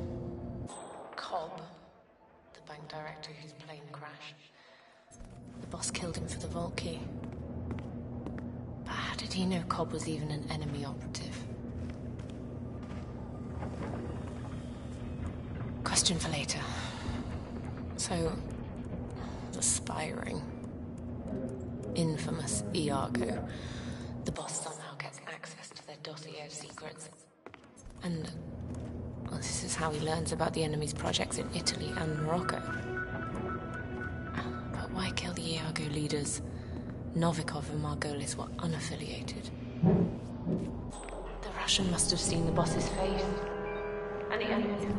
Cobb, the bank director whose plane crashed. The boss killed him for the vault key. But how did he know Cobb was even an enemy operative? Question for later. So, the spy ring. Infamous Iago. The boss somehow gets access to their dossier of secrets. And, well, this is how he learns about the enemy's projects in Italy and Morocco. But why kill the Iago leaders? Novikov and Margolis were unaffiliated. The Russian must have seen the boss's face. And the enemy.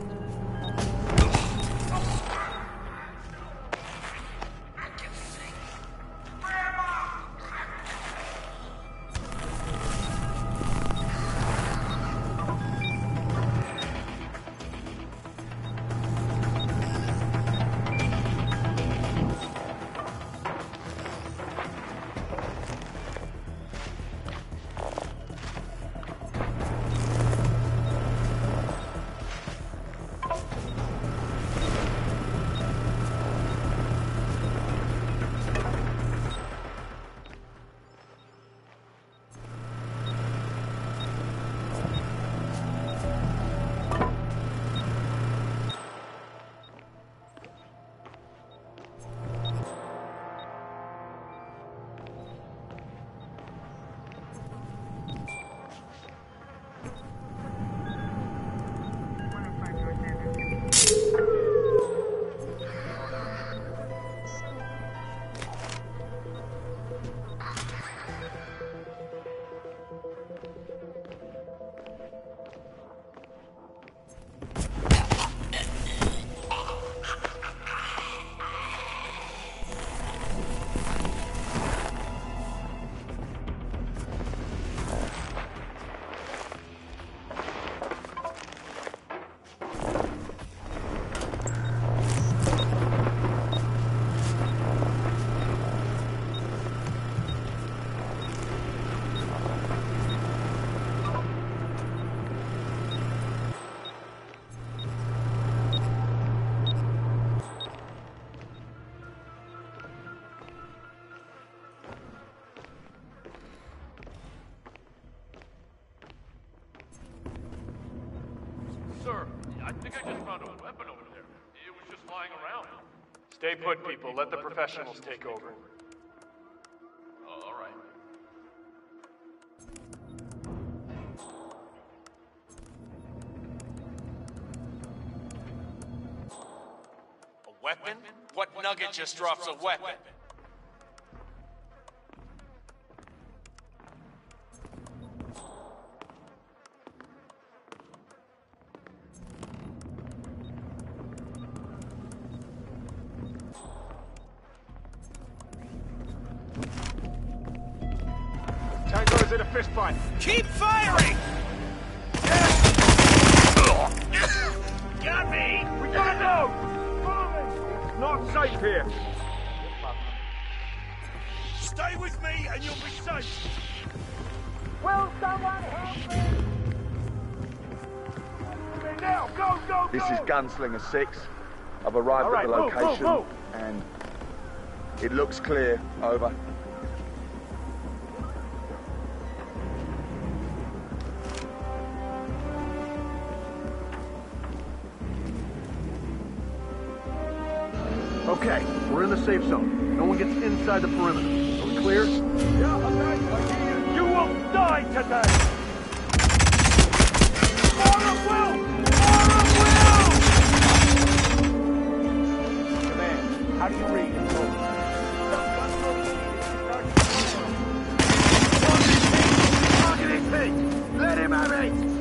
think I just found a weapon over there. It was just lying around. Stay put, people. Let the professionals take over. Oh, all right. A weapon? What nugget just drops a weapon? Tango's in a fist fight. Keep firing! Got me! We gotta go! Follow me! It's not safe here. Stay with me and you'll be safe. Will someone help me? Now, go, go, go! This is Gunslinger six. I've arrived All right, at the move, location move, move. and it looks clear. Over. Okay, we're in the safe zone. No one gets inside the perimeter. Are we clear? Yeah, okay, I hear you. You will die today! More of Will! More of Will! Command, how do you read it? Targeting Pete! Let him have it!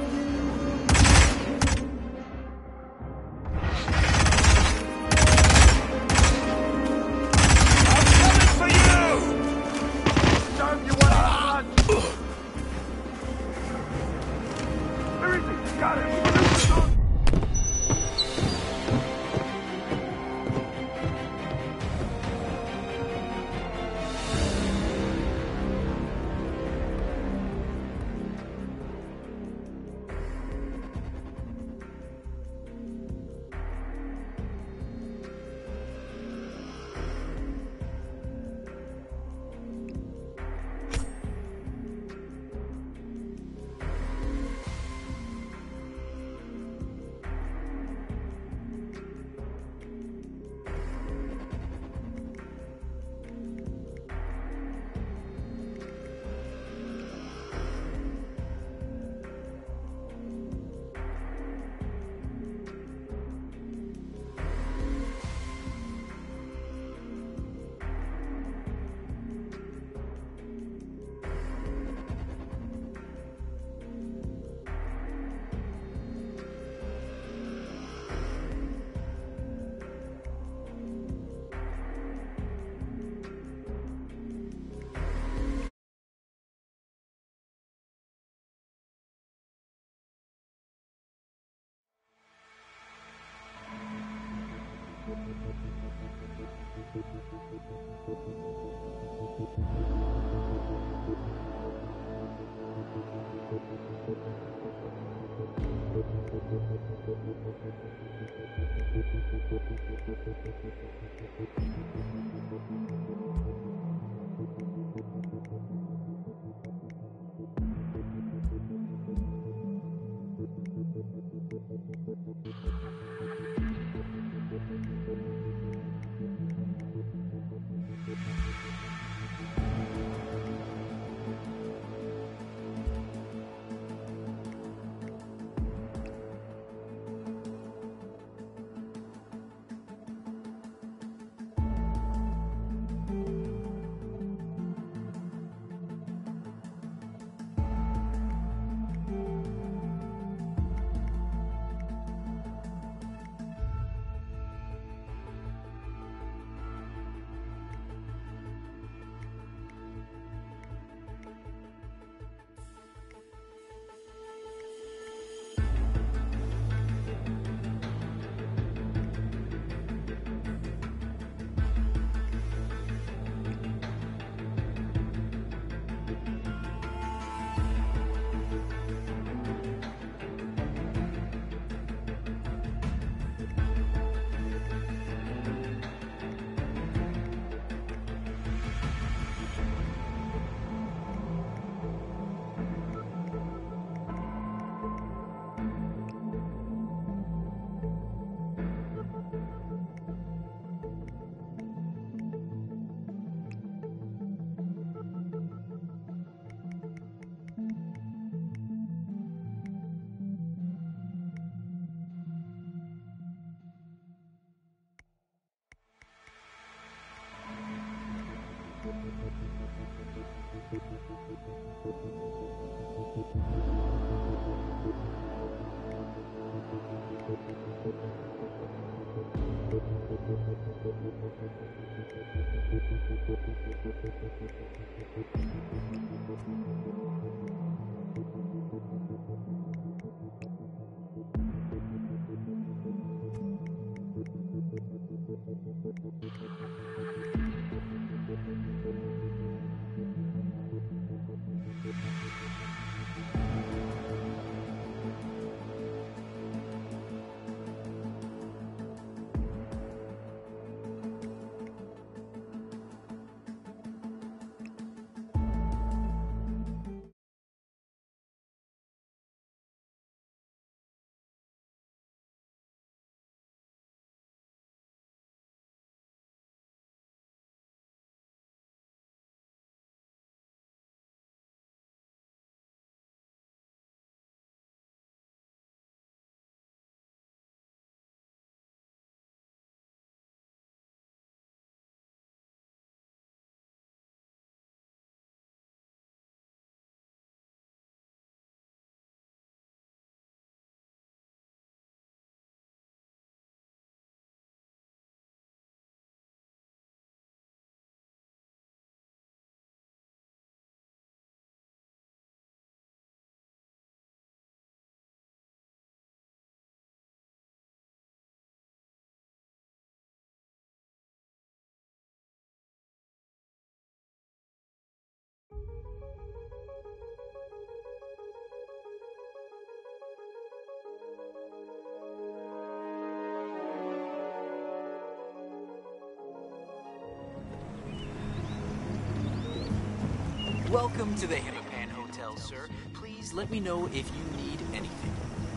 Welcome to the Hippopan Hotel, sir. Please let me know if you need anything.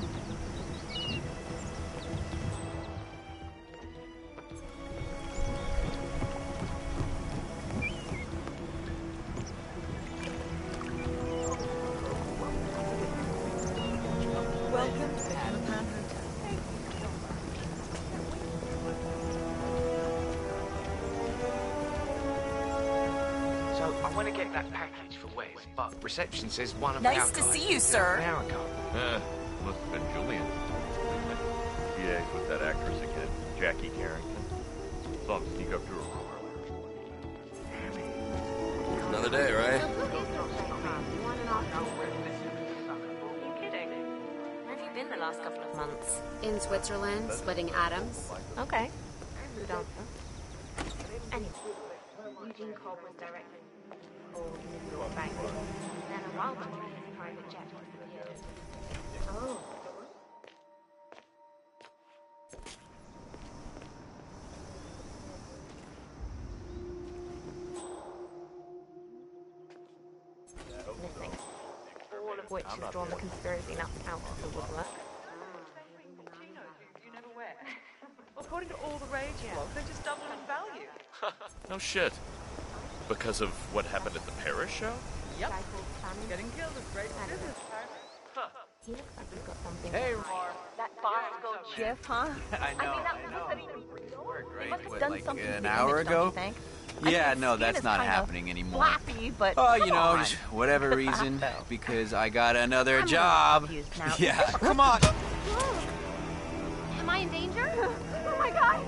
Welcome to the Hippopan Hotel. So, I want to get that package for Wes, but reception says one of Nice our to guys see you, was sir. there an hour ago. Uh, must have been Julian. P A's with that actress again, Jackie Carrington. Saw him sneak up to her room earlier. Another day, right? You kidding? Where have you been the last couple of months? In Switzerland, splitting atoms. Okay. Good answer. Anyway, Eugene Cobb was directly called New York Bank. Then a while back, his private jet disappeared. Oh. Missing. All of which has drawn the conspiracy nuts out of the woodwork. According to all the rage blogs, they're just doubling in value. No shit. Because of what happened at the Paris show? Yep. Getting killed is great business, apparently. He looks like he's got something. Hey, Mar. That fiasco GIF, huh? I know, I mean, that I was know. that even real? They must have What, done like something to an the hour image, don't ago? you think? I mean, Yeah, his no, skin that's is not kinda happening anymore. Flappy, but Oh, you come know, on. just whatever reason, because I got another I'm a little job. confused now. Yeah, come on. Am I in danger? Oh my god!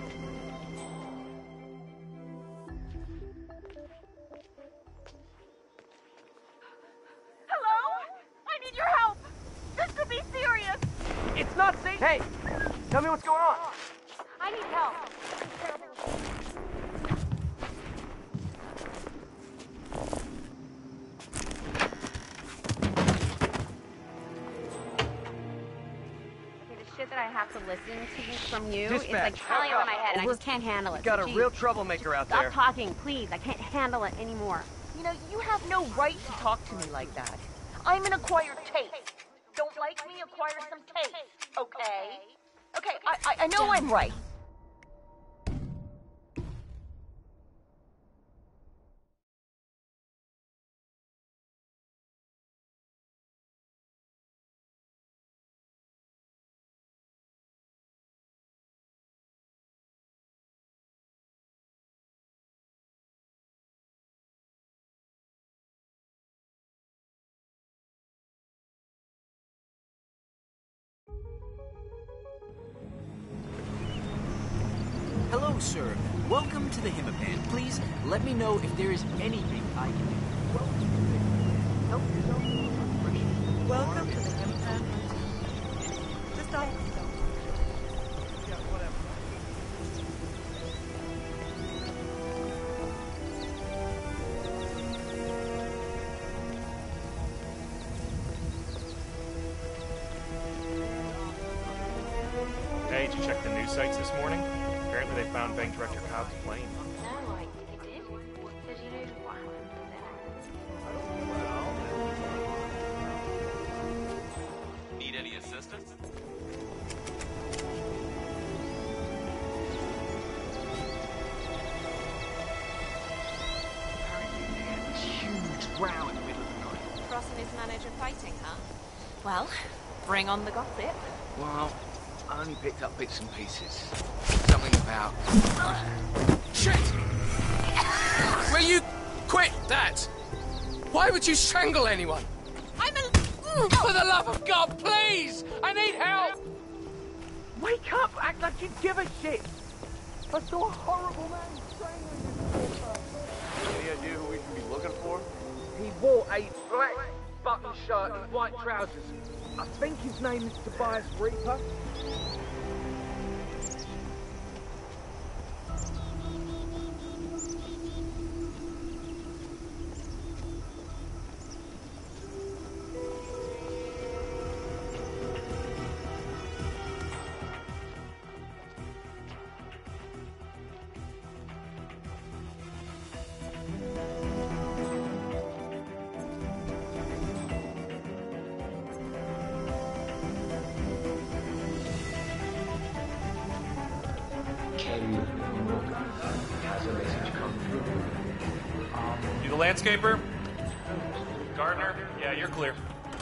Hello? I need your help! This could be serious! It's not safe. Hey, tell me what's going on. I need help. Okay, the shit that I have to listen to from you is Dispatch. like piling on my head, and I Over. just can't handle it. Got So a geez, real troublemaker out Stop there. talking, please. I can't handle it anymore. You know, you have no right to talk to me like that. I'm an acquired taste. Don't like me, acquire some taste, okay? Okay, I, I, I know I'm right. sir. Welcome to the Himmapan. Please let me know if there is anything I can do. Welcome to the Himmapan. Just off. Yeah, whatever. Hey, did you check the news sites this morning? Apparently they found Bank Director Cobb's plane. No, I think it did. Did you know what happened with it? Need any assistance? This huge row in the middle of the night. Cross and his manager fighting, huh? Well, bring on the gossip. Well, I only picked up bits and pieces. Something about... Shit! Will you quit that? Why would you strangle anyone? I'm a... For the love of God, please! I need help! Wake up! Act like you give a shit! I saw a horrible man strangling this poor person. Any idea who we can be looking for? He wore a black button shirt and white trousers. I think his name is Tobias Reaper. You the landscaper? Gardner? Yeah, you're clear.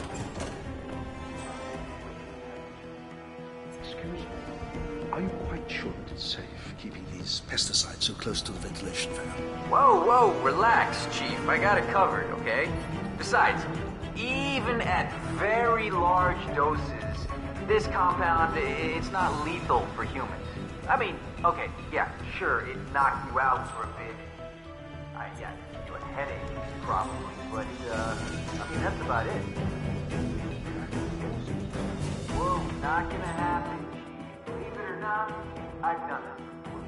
Excuse me. Are you quite sure that it's safe keeping these pesticides so close to the ventilation fan? Whoa, whoa, relax, Chief. I got it covered, okay? Besides, even at very large doses, this compound, it's not lethal for humans. I mean, okay, yeah, sure, it knocked you out for a bit. I, yeah, give you a headache, probably, but, uh, I mean, that's about it. Whoa, not gonna happen, Chief. Believe it or not, I've done it.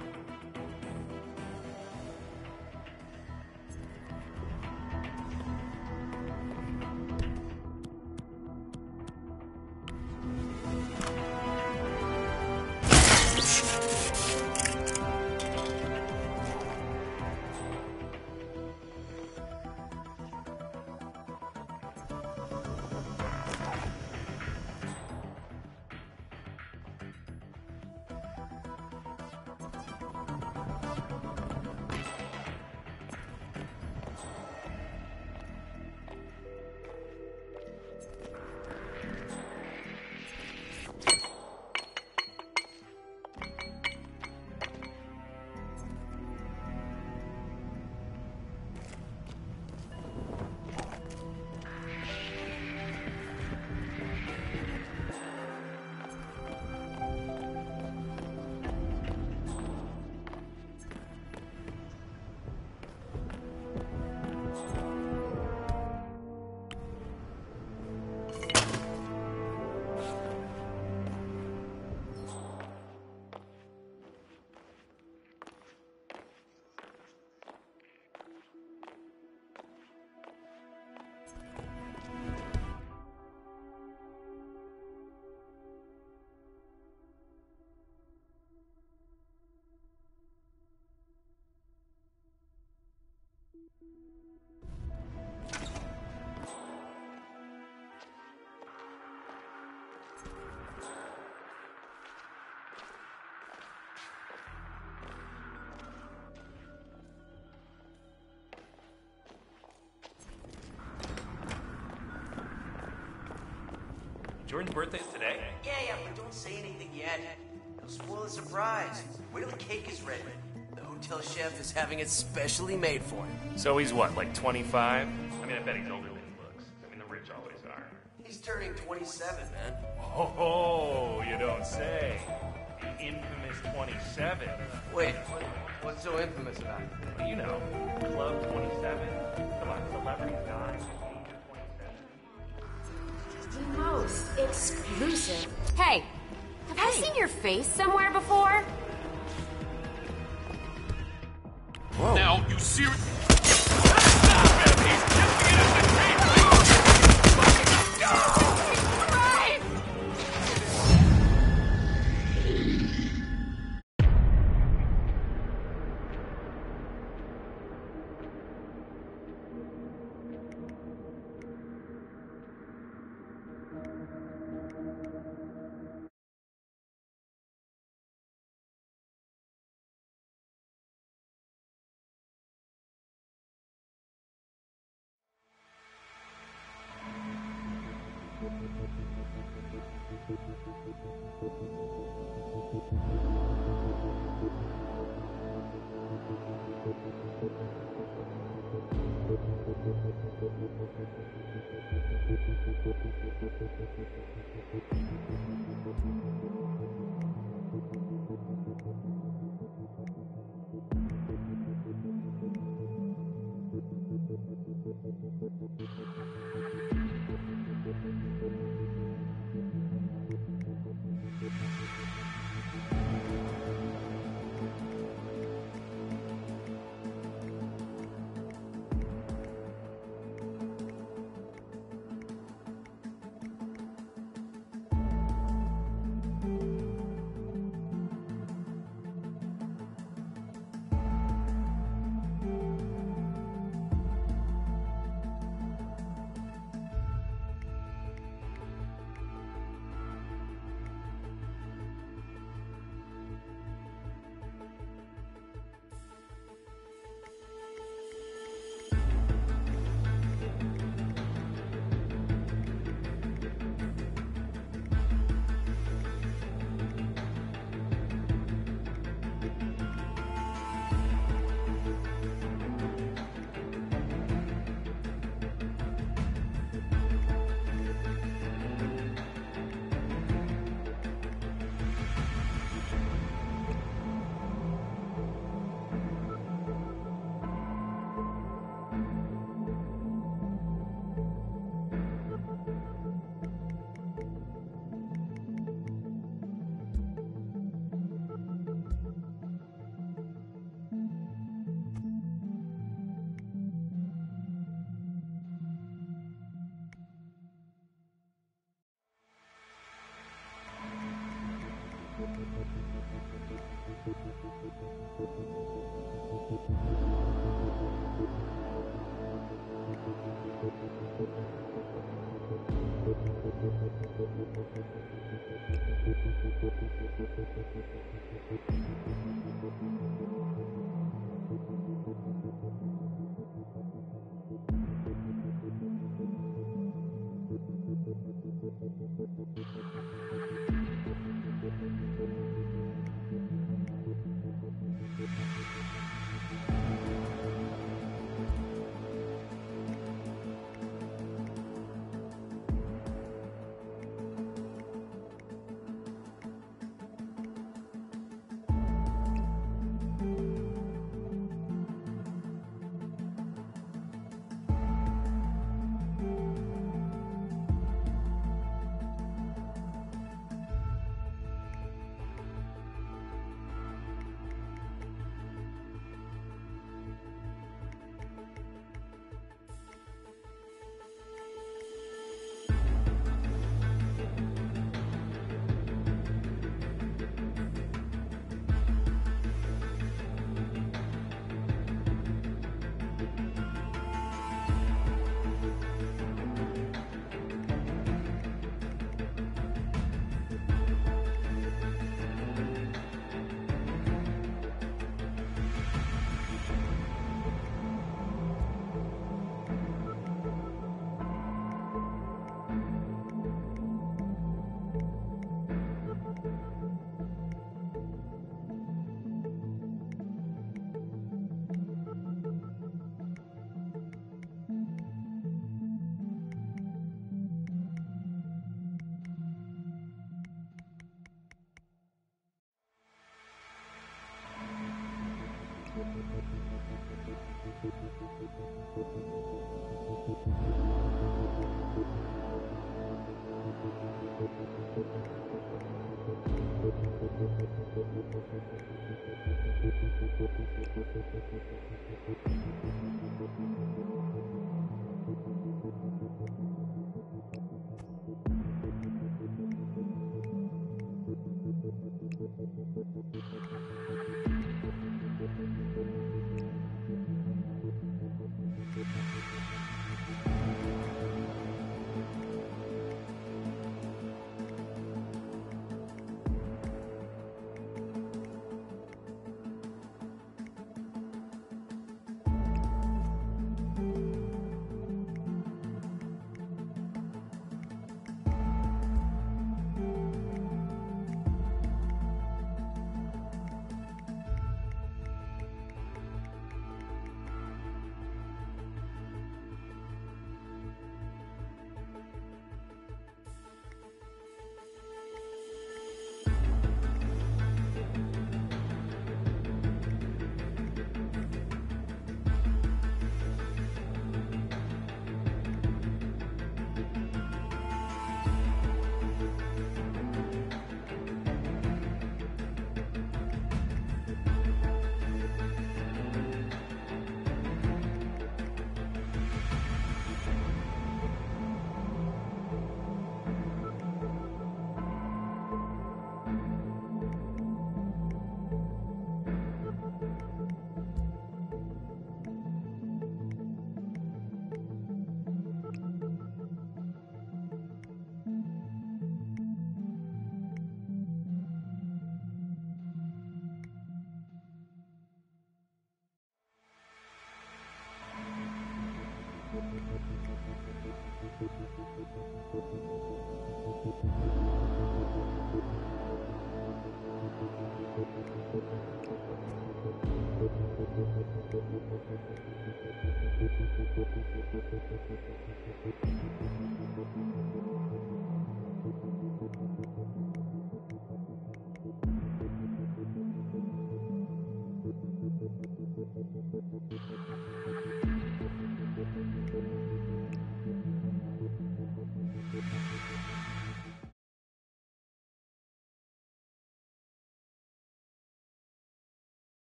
Jordan's birthday's today? Yeah, yeah, but don't say anything yet. It'll spoil the surprise. Wait till the cake is ready. The hotel chef is having it specially made for him. So he's what, like twenty-five? I mean, I bet he's older than he looks. I mean, the rich always are. He's turning twenty-seven, man. Oh, you don't say. infamous twenty-seven. Wait, what's so infamous about it? Well, you know, Club twenty-seven. Come on, celebrities dying. The most exclusive. Hey, have I seen your face somewhere before? Whoa. Now, you serious?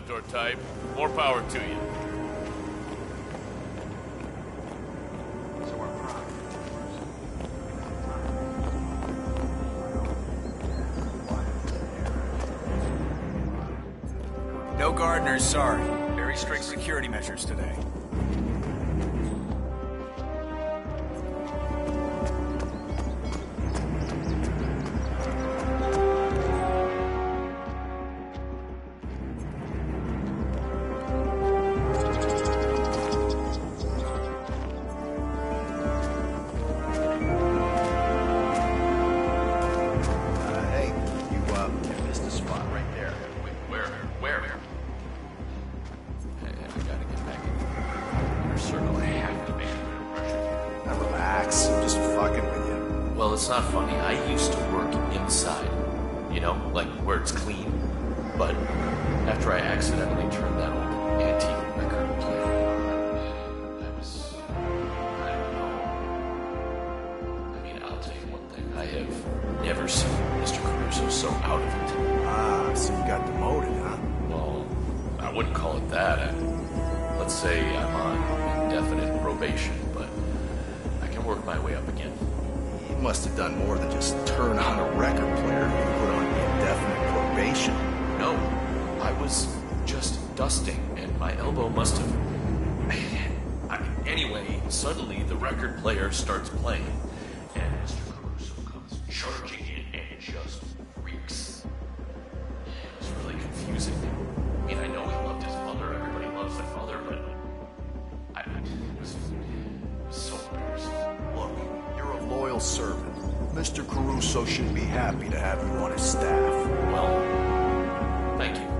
outdoor type. More power to you. No gardeners, sorry. Very strict security measures today. Starts playing, and Mister Caruso comes charging in and just reeks. It was really confusing. I mean, I know he loved his mother, everybody loves their mother, but I, it, was, it was so embarrassing. Look, you're a loyal servant. Mister Caruso should be happy to have you on his staff. Well, thank you.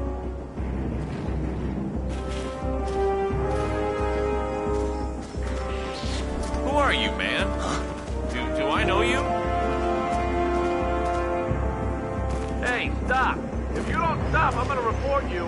Who are you, man? Do, do I know you? Hey, stop! If you don't stop, I'm gonna report you.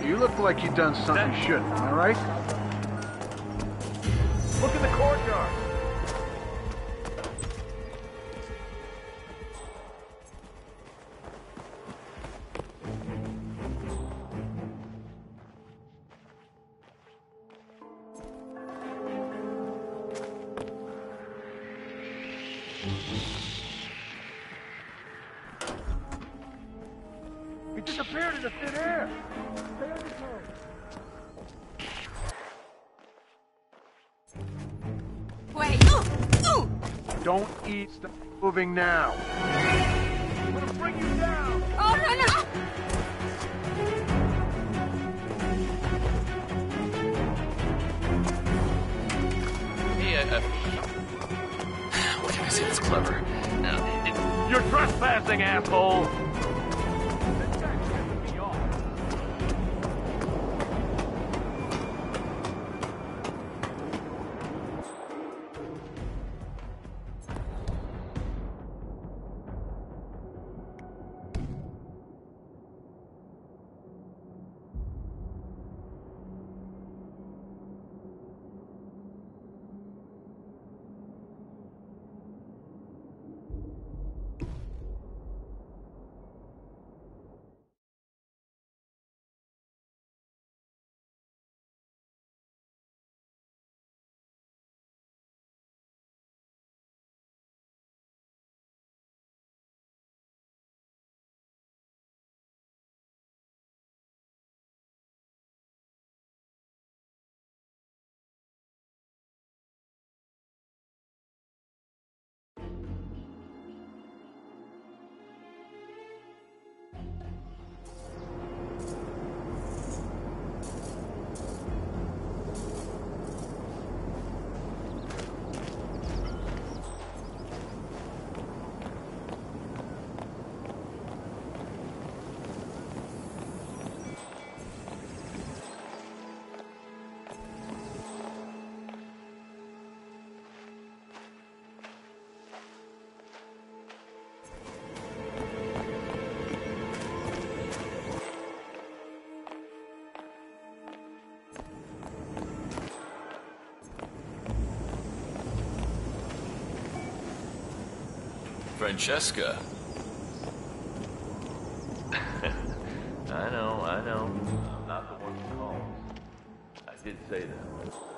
You look like you done something you shouldn't, am I right? Look in the courtyard. He disappeared into thin air. Stay on your toes. Wait. Don't eat. Stop moving now. I'm gonna bring you down. Oh, no, no. Hey, uh, uh, what can I say that's clever? Uh, it, You're trespassing, asshole. Francesca. I know, I know. I'm not the one who calls. I did say that.